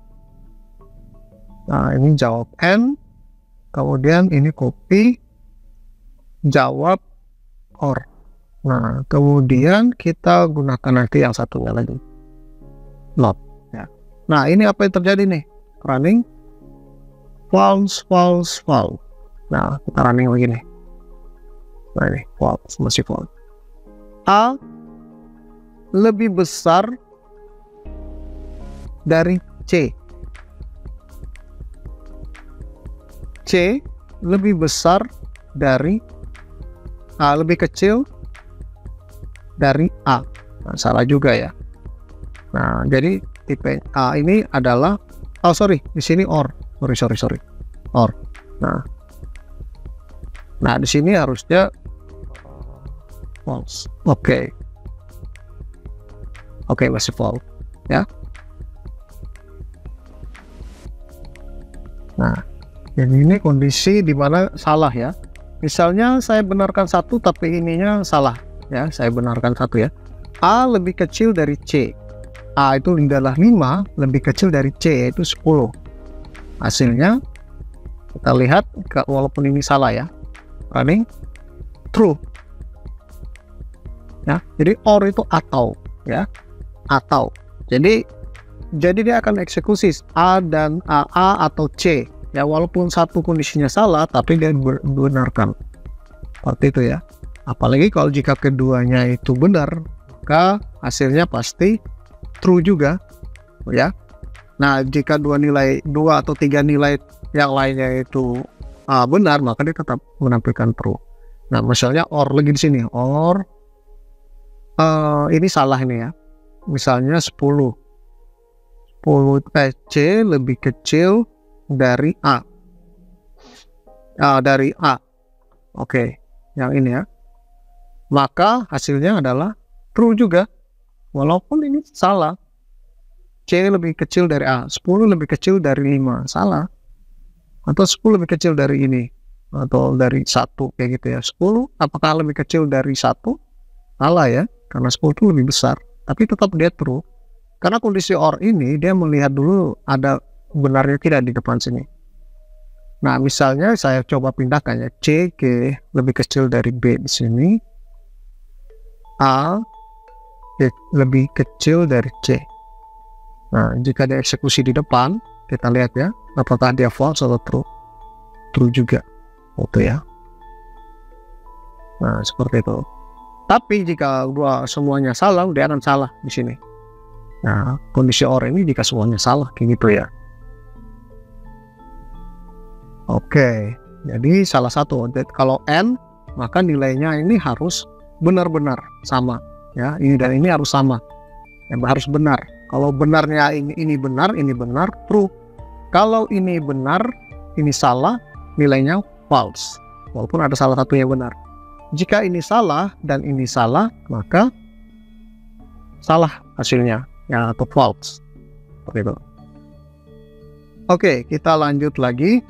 Nah, ini jawab N, kemudian ini copy jawab or. Nah, kemudian kita gunakan nanti yang satunya lagi, not ya. Nah, ini apa yang terjadi nih? Running false, false, false. Nah, kita running lagi nih. Nah, ini false, masih false. A lebih besar dari C. C lebih besar dari A, lebih kecil dari A. Nah, salah juga ya. Nah, jadi tipe A ini adalah, oh sorry, di sini or. Sorry, sorry, sorry. Or. Nah, nah di sini harusnya false. Oke. Okay. Oke, okay, masih false ya. Nah, jadi ini kondisi di mana salah ya. Misalnya saya benarkan satu tapi ininya salah ya, saya benarkan satu ya. A lebih kecil dari C. A itu adalah lima, lebih kecil dari C yaitu sepuluh. Hasilnya kita lihat, walaupun ini salah ya, running true ya. Jadi or itu atau ya, atau. Jadi jadi dia akan eksekusi A dan A, A atau C ya, walaupun satu kondisinya salah tapi dia benarkan seperti itu ya. Apalagi kalau jika keduanya itu benar, maka hasilnya pasti true juga ya. Nah, jika dua nilai, dua atau tiga nilai yang lainnya itu uh, benar, maka dia tetap menampilkan true. Nah, misalnya or lagi di sini, or uh, ini salah ini ya. Misalnya sepuluh. sepuluh eh, C lebih kecil dari A. Uh, dari A. Oke, okay. Yang ini ya. Maka hasilnya adalah true juga. Walaupun ini salah. C lebih kecil dari A, sepuluh lebih kecil dari lima, salah. Atau sepuluh lebih kecil dari ini, atau dari satu, kayak gitu ya. sepuluh apakah lebih kecil dari satu? Salah ya, karena sepuluh itu lebih besar. Tapi tetap dia true. Karena kondisi or ini, dia melihat dulu ada benarnya tidak di depan sini. Nah, misalnya saya coba pindahkan ya, C ke lebih kecil dari B di sini. A lebih kecil dari C. Nah, jika dia eksekusi di depan, kita lihat ya, apakah dia false atau true. True juga, itu ya. Nah, seperti itu. Tapi jika dua semuanya salah, dia akan salah di sini. Nah, kondisi or ini jika semuanya salah, kayak gitu ya. Oke, jadi salah satu. Kalau N, maka nilainya ini harus benar-benar sama. Ya, ini dan ini harus sama. Ya, harus benar. Kalau benarnya ini, ini benar, ini benar, true. Kalau ini benar, ini salah, nilainya false. Walaupun ada salah satu yang benar. Jika ini salah dan ini salah, maka salah hasilnya, ya, atau false. Seperti itu. Oke, kita lanjut lagi.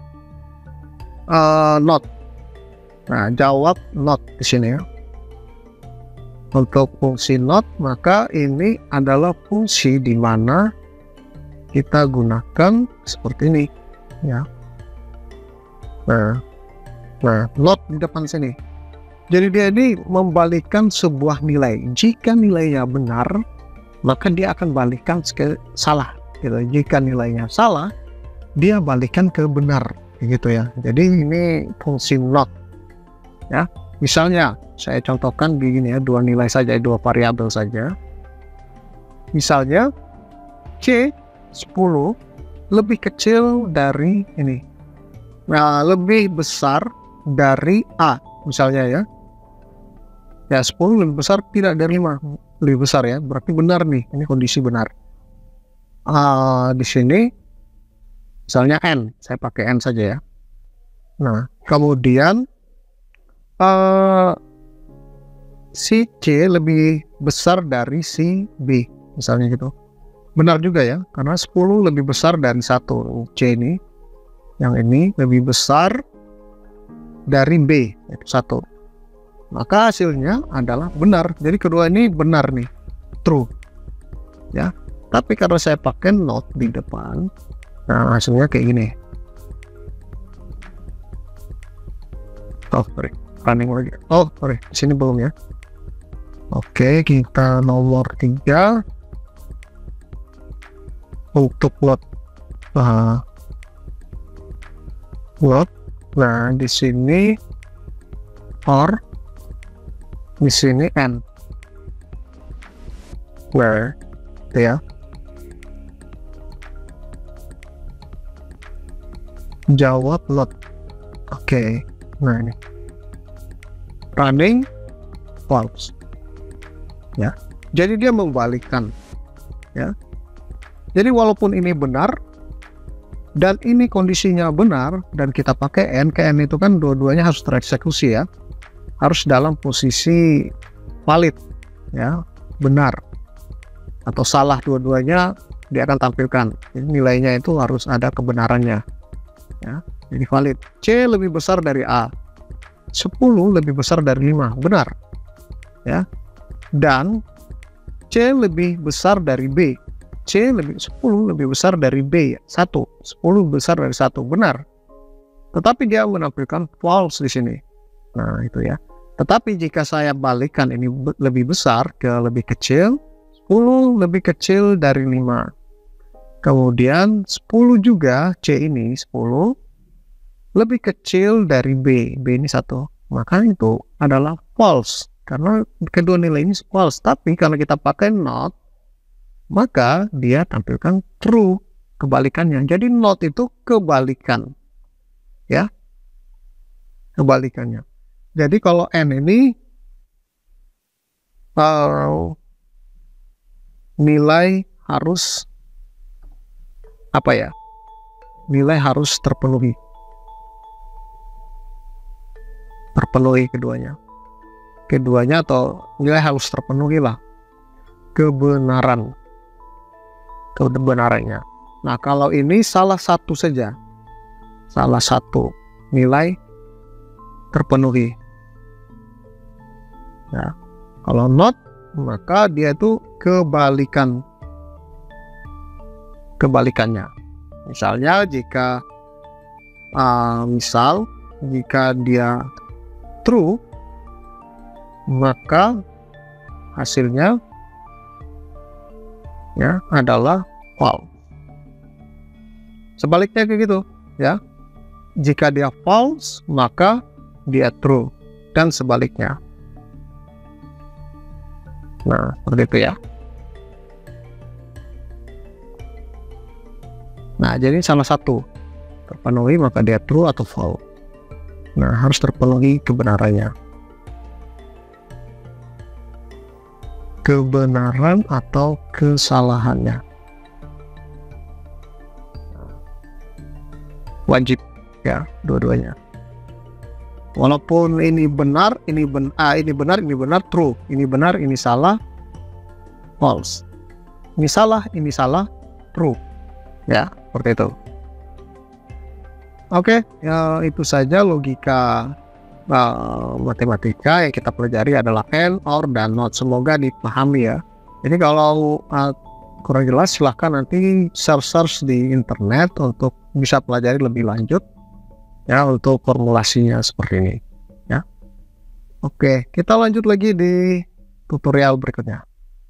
Uh, not. Nah, jawab not di sini ya. Untuk fungsi not, maka ini adalah fungsi di mana kita gunakan seperti ini, ya. Nah, nah, not di depan sini. Jadi dia ini membalikkan sebuah nilai. Jika nilainya benar, maka dia akan balikkan ke salah. Gitu. Jika nilainya salah, dia balikkan ke benar, gitu ya. Jadi ini fungsi not, ya. Misalnya, saya contohkan begini ya, dua nilai saja, dua variabel saja. Misalnya, C sepuluh lebih kecil dari ini. Nah, lebih besar dari A, misalnya ya. Ya, sepuluh lebih besar tidak dari lima. Lebih besar ya, berarti benar nih, ini kondisi benar. Uh, di sini, misalnya N, saya pakai N saja ya. Nah, kemudian, uh, si C lebih besar dari si B, misalnya gitu. Benar juga ya, karena sepuluh lebih besar dari satu. C ini, yang ini lebih besar dari B, yaitu satu. Maka hasilnya adalah benar. Jadi kedua ini benar nih, true. Ya, tapi kalau saya pakai not di depan, nah hasilnya kayak gini. Oh, sorry, running lagi. Oh, sorry, di sini belum ya. Oke, kita nomor tiga untuk not. Nah, not. Nah, di sini or, di sini and. Where, ya. Jawab not. Oke, okay. Nah ini running false, ya. Jadi dia membalikkan, ya. Jadi walaupun ini benar dan ini kondisinya benar dan kita pakai n, ke n itu kan dua-duanya harus tereksekusi ya. Harus dalam posisi valid, ya, benar atau salah dua-duanya dia akan tampilkan. Jadi nilainya itu harus ada kebenarannya, ya. Jadi valid. C lebih besar dari A, sepuluh lebih besar dari lima, benar, ya. Dan C lebih besar dari B, C lebih sepuluh lebih besar dari B, satu, sepuluh besar dari satu, benar. Tetapi dia menampilkan false di sini. Nah, itu ya. Tetapi jika saya balikkan ini lebih besar ke lebih kecil, sepuluh lebih kecil dari lima. Kemudian sepuluh juga, C ini sepuluh lebih kecil dari B, B ini satu. Maka itu adalah false. Karena kedua nilai ini false. Tapi kalau kita pakai not, maka dia tampilkan true, kebalikannya. Jadi not itu kebalikan, ya, kebalikannya. Jadi kalau n ini uh, nilai harus apa ya? Nilai harus terpenuhi, terpenuhi keduanya, keduanya atau nilai harus terpenuhi lah, kebenaran, kebenarannya. Nah kalau ini salah satu saja, salah satu nilai terpenuhi. Ya, kalau not, maka dia itu kebalikan, kebalikannya. Misalnya jika, uh, misal jika dia true, maka hasilnya ya adalah false. Sebaliknya kayak gitu, ya. Jika dia false, maka dia true, dan sebaliknya. Nah, seperti itu ya. Nah, jadi salah satu terpenuhi maka dia true atau false. Nah, harus terpenuhi kebenarannya. Kebenaran atau kesalahannya. Wajib ya, dua-duanya. Walaupun ini benar, ini ben ah, ini benar, ini benar, true. Ini benar, ini salah, false. Ini salah, ini salah, true. Ya, seperti itu. Oke, ya itu saja logika uh, matematika yang kita pelajari adalah and, or, dan not. Semoga dipahami ya. Jadi kalau uh, kurang jelas silahkan nanti search-search di internet untuk bisa pelajari lebih lanjut ya untuk formulasinya seperti ini ya. Oke, kita lanjut lagi di tutorial berikutnya.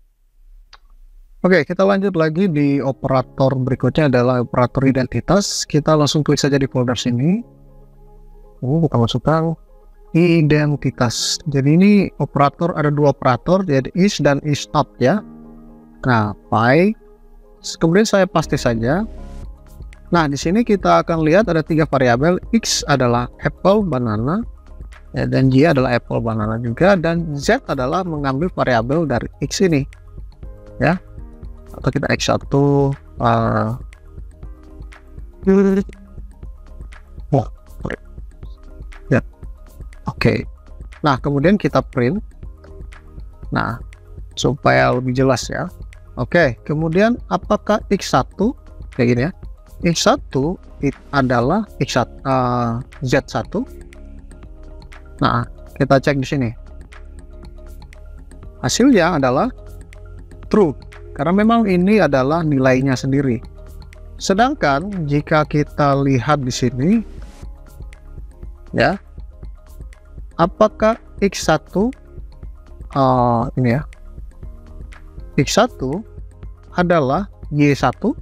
Oke, kita lanjut lagi di operator berikutnya adalah operator identitas. Kita langsung klik saja di folder sini. Ini kita masukkan identitas. Jadi ini operator, ada dua operator, jadi is dan is not ya. Nah, baik. Kemudian saya paste saja. Nah, di sini kita akan lihat ada tiga variabel. X adalah apple, banana, ya, dan Y adalah apple, banana juga, dan Z adalah mengambil variabel dari X ini, ya. Atau kita X satu. Uh, oh, ya, oke. Okay. Nah, kemudian kita print. Nah, supaya lebih jelas ya. Oke, okay. Kemudian apakah X satu kayak gini ya? X satu itu adalah X satu, uh, Z satu. Nah, kita cek di sini. Hasilnya adalah true, karena memang ini adalah nilainya sendiri. Sedangkan jika kita lihat di sini, ya, apakah X satu uh, ini ya? X satu adalah Y satu.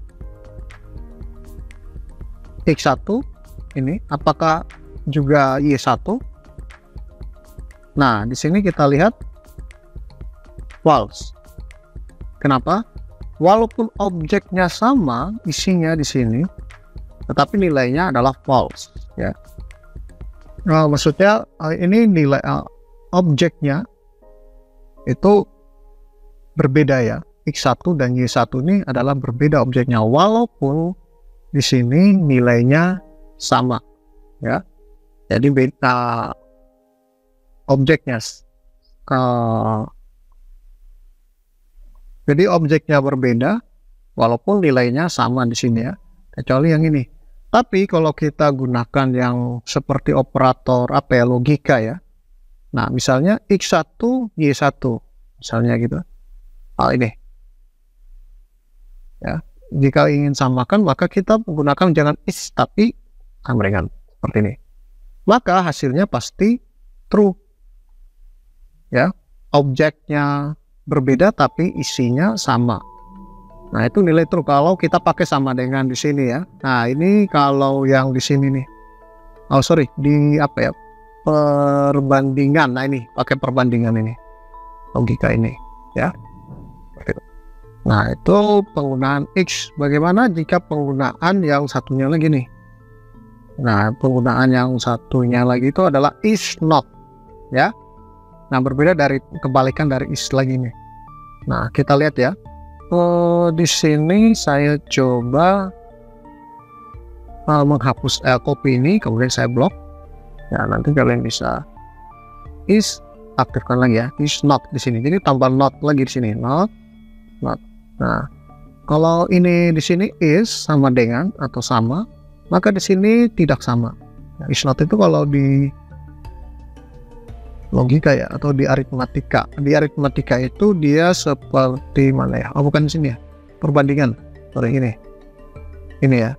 X satu ini apakah juga Y satu? Nah, di sini kita lihat false. Kenapa? Walaupun objeknya sama, isinya di sini, tetapi nilainya adalah false ya. Nah, maksudnya ini nilai uh, objeknya itu berbeda ya. X satu dan Y satu ini adalah berbeda objeknya, walaupun di sini nilainya sama ya. Jadi beda objeknya uh, jadi objeknya berbeda walaupun nilainya sama di sini ya, kecuali yang ini. Tapi kalau kita gunakan yang seperti operator apa ya, logika ya. Nah, misalnya X satu Y satu misalnya gitu. Hal ini ya. Jika ingin samakan, maka kita menggunakan jangan is tapi kambrengan seperti ini. Maka hasilnya pasti true. Ya, objeknya berbeda tapi isinya sama. Nah, itu nilai true kalau kita pakai sama dengan di sini ya. Nah, ini kalau yang di sini nih. Oh, sorry, di apa ya? Perbandingan. Nah, ini pakai perbandingan ini. Logika ini, ya. Nah, itu penggunaan X. Bagaimana jika penggunaan yang satunya lagi nih? Nah, penggunaan yang satunya lagi itu adalah is not, ya. Nah, berbeda dari kebalikan dari is lagi nih. Nah, kita lihat ya. Oh, di sini saya coba uh, menghapus uh, copy ini, kemudian saya blok. Ya, nanti kalian bisa is aktifkan lagi ya. Is not di sini. Jadi tambah not lagi di sini. Not, not. Nah, kalau ini di sini is sama dengan atau sama, maka di sini tidak sama. Nah, is not itu kalau di logika ya, atau di aritmatika. Di aritmatika itu dia seperti mana ya? Oh, bukan di sini ya. Perbandingan. Sorry, ini. Ini ya.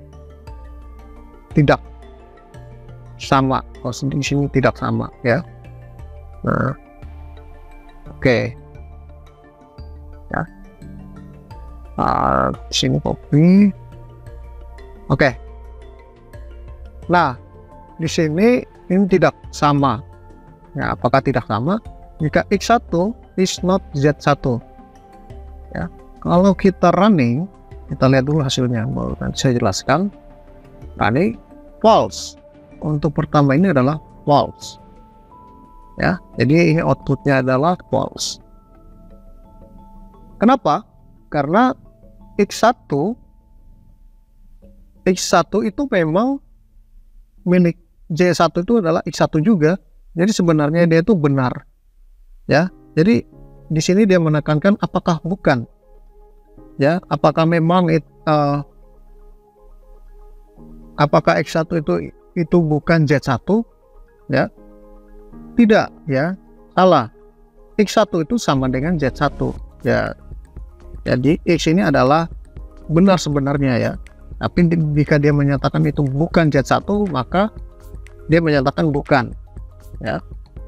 Tidak sama. Kalau di sini tidak sama ya. Nah, oke. Okay. Ya. Uh, sini copy. Oke. Okay. Nah, di sini ini tidak sama. Ya, apakah tidak sama? Jika X satu is not Z satu. Ya. Kalau kita running, kita lihat dulu hasilnya. Baru nanti saya jelaskan. Running false. Untuk pertama ini adalah false. Ya, jadi ini outputnya adalah false. Kenapa? Karena X satu X satu itu memang milik Y satu itu adalah X satu juga. Jadi sebenarnya dia itu benar. Ya. Jadi di sini dia menekankan apakah bukan. Ya, apakah memang it, uh, apakah X satu itu itu bukan Z satu? Ya. Tidak, ya. Salah. X satu itu sama dengan Z satu. Ya. Jadi X ini adalah benar sebenarnya ya. Tapi jika dia menyatakan itu bukan Z satu, maka dia menyatakan bukan ya.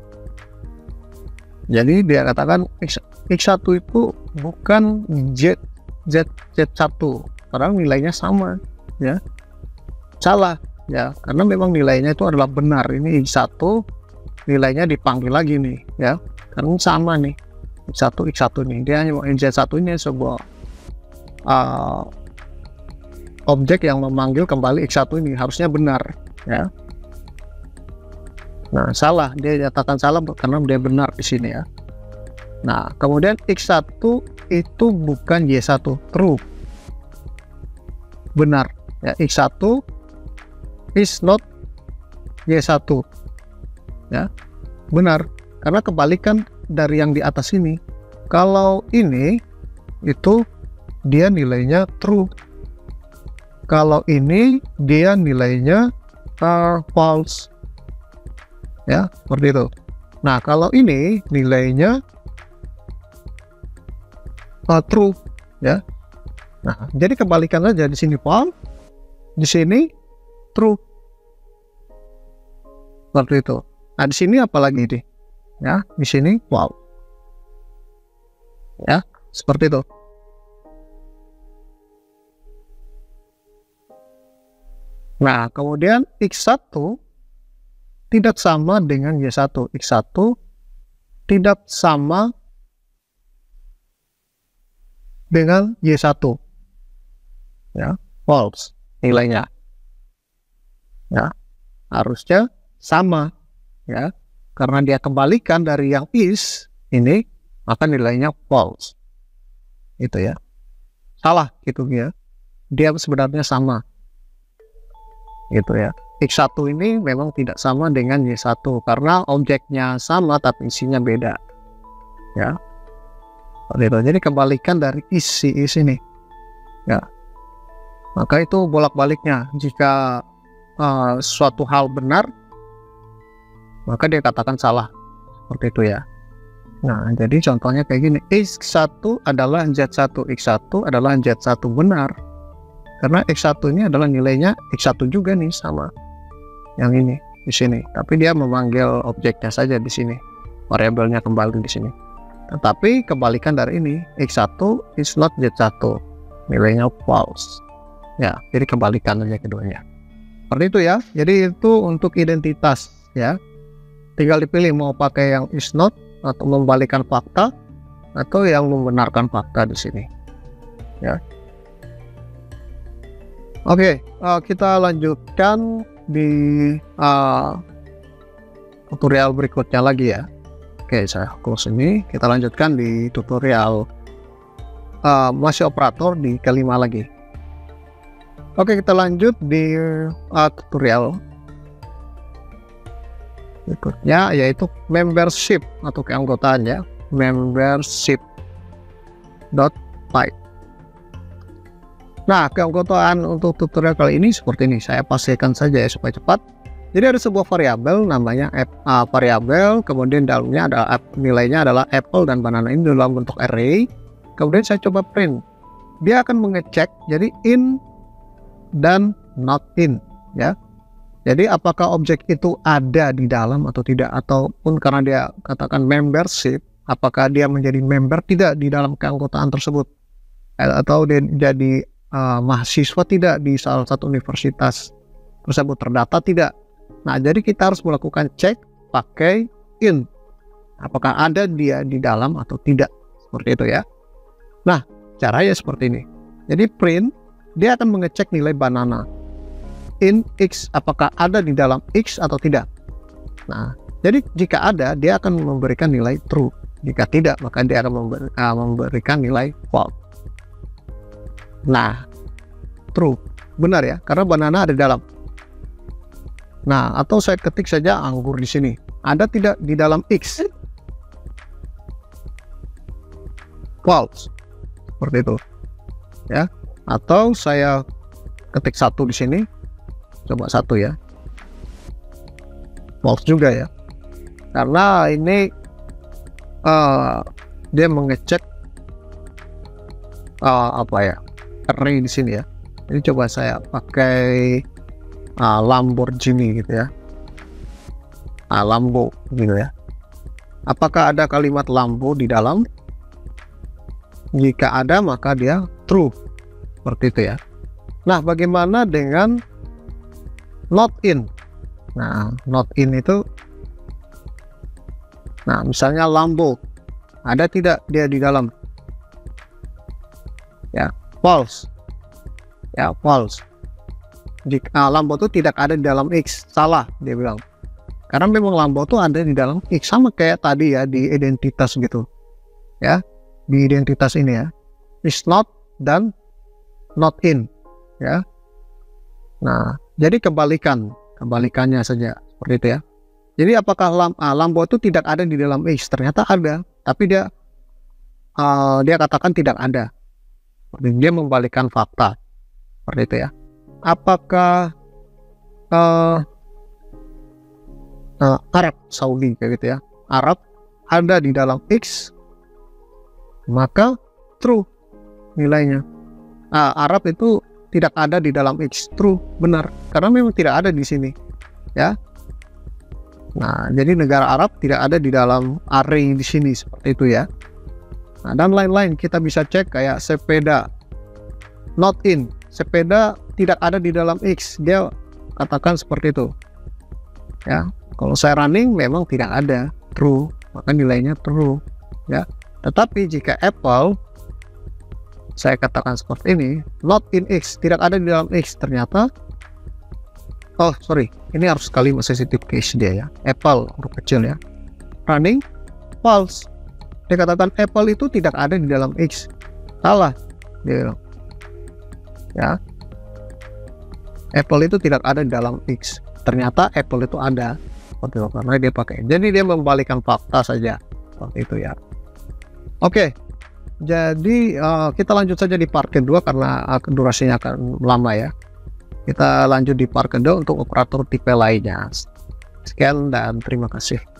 Jadi dia katakan X, X1 itu bukan Z Z Z1, padahal nilainya sama ya. Salah ya, karena memang nilainya itu adalah benar. Ini X satu nilainya dipanggil lagi nih ya, karena sama nih X satu X satu nih, dia hanya Z satu nya sebuah uh, objek yang memanggil kembali X satu ini, harusnya benar ya. Nah, salah, dia nyatakan salah karena dia benar di sini ya. Nah, kemudian X satu itu bukan Y satu, true, benar ya. X satu is not Y satu ya, benar, karena kebalikan dari yang di atas ini. Kalau ini itu dia nilainya true, kalau ini dia nilainya uh, false ya, seperti itu. Nah, kalau ini nilainya uh, true ya. Nah, jadi kebalikan aja, di sini false, di sini true, seperti itu. Nah, di sini apalagi nih ya, di sini wow ya, seperti itu. Nah, kemudian X satu tidak sama dengan Y satu. X satu tidak sama dengan Y satu ya, false nilainya ya, harusnya sama ya, karena dia kembalikan dari yang is ini, maka nilainya false itu ya. Salah gitu ya, dia sebenarnya sama gitu ya. X satu ini memang tidak sama dengan Y satu karena objeknya sama tapi isinya beda ya. Jadi kebalikan dari isi isi ini ya. Maka itu bolak-baliknya, jika uh, suatu hal benar maka dia katakan salah, seperti itu ya. Nah, jadi contohnya kayak gini, X satu adalah Z satu, X satu adalah Z satu, benar karena X satu ini adalah nilainya X satu juga nih, sama yang ini di sini, tapi dia memanggil objeknya saja di sini, variabelnya kembali di sini. Tetapi kebalikan dari ini, X satu is not Z satu, nilainya false ya. Jadi kebalikan aja keduanya, seperti itu ya. Jadi itu untuk identitas ya, tinggal dipilih mau pakai yang is not atau membalikan fakta atau yang membenarkan fakta di sini ya. Oke, uh, kita lanjutkan di uh, tutorial berikutnya lagi ya. Oke, saya close ini, kita lanjutkan di tutorial uh, masih operator di kelima lagi. Oke, kita lanjut di uh, tutorial berikutnya, yaitu membership atau keanggotaan ya, membership dot type. Nah, keanggotaan untuk tutorial kali ini seperti ini, saya pastikan saja ya supaya cepat. Jadi ada sebuah variabel namanya uh, variabel, kemudian dalamnya ada nilainya adalah apple dan banana, ini dalam bentuk array. Kemudian saya coba print, dia akan mengecek jadi in dan not in ya. Jadi apakah objek itu ada di dalam atau tidak, ataupun karena dia katakan membership, apakah dia menjadi member tidak di dalam keanggotaan tersebut, atau dia jadi uh, mahasiswa tidak di salah satu universitas tersebut, terdata tidak. Nah, jadi kita harus melakukan cek pakai in, apakah ada dia di dalam atau tidak, seperti itu ya. Nah, caranya seperti ini. Jadi print, dia akan mengecek nilai banana in X, apakah ada di dalam X atau tidak. Nah, jadi jika ada, dia akan memberikan nilai true. Jika tidak, maka dia akan memberi, uh, memberikan nilai false. Nah, true, benar ya, karena banana ada di dalam. Nah, atau saya ketik saja anggur di sini, ada tidak di dalam X? False, seperti itu ya. Atau saya ketik satu di sini, coba satu ya, false juga ya, karena ini uh, dia mengecek uh, apa ya, array di sini ya. Jadi coba saya pakai uh, Lamborghini gitu ya, uh, Lambo gitu ya. Apakah ada kalimat Lambo di dalam? Jika ada maka dia true, seperti itu ya. Nah, bagaimana dengan not in? Nah, not in itu, nah misalnya Lambo, ada tidak dia di dalam? Ya, false. Ya, false. Jika uh, Lambo itu tidak ada di dalam X, salah dia bilang. Karena memang Lambo itu ada di dalam X, sama kayak tadi ya di identitas gitu. Ya, di identitas ini ya. Is not dan not in, ya. Nah, jadi kebalikan, kebalikannya saja seperti itu ya. Jadi apakah lam, uh, Lambo itu tidak ada di dalam X? Ternyata ada, tapi dia uh, dia katakan tidak ada. Dia membalikkan fakta, seperti itu ya. Apakah uh, uh, Arab Saudi kayak gitu ya? Arab ada di dalam X, maka true nilainya. Uh, Arab itu tidak ada di dalam X, true, benar, karena memang tidak ada di sini, ya. Nah, jadi negara Arab tidak ada di dalam array di sini, seperti itu ya. Nah, dan lain-lain kita bisa cek kayak sepeda, not in, sepeda tidak ada di dalam X, dia katakan seperti itu, ya. Kalau saya running memang tidak ada, true, maka nilainya true, ya. Tetapi jika Apple saya katakan seperti ini, not in X, tidak ada di dalam X, ternyata oh sorry, ini harus kalimat sensitive case dia ya. Apple huruf kecil ya, running false, dia katakan Apple itu tidak ada di dalam X, salah dia bilang, ya. Apple itu tidak ada di dalam X, ternyata Apple itu ada, seperti itu, karena dia pakai. Jadi dia membalikkan fakta saja, seperti itu ya. Oke, jadi uh, kita lanjut saja di part kedua karena uh, durasinya akan lama ya. Kita lanjut di part kedua untuk operator tipe lainnya. Sekian dan terima kasih.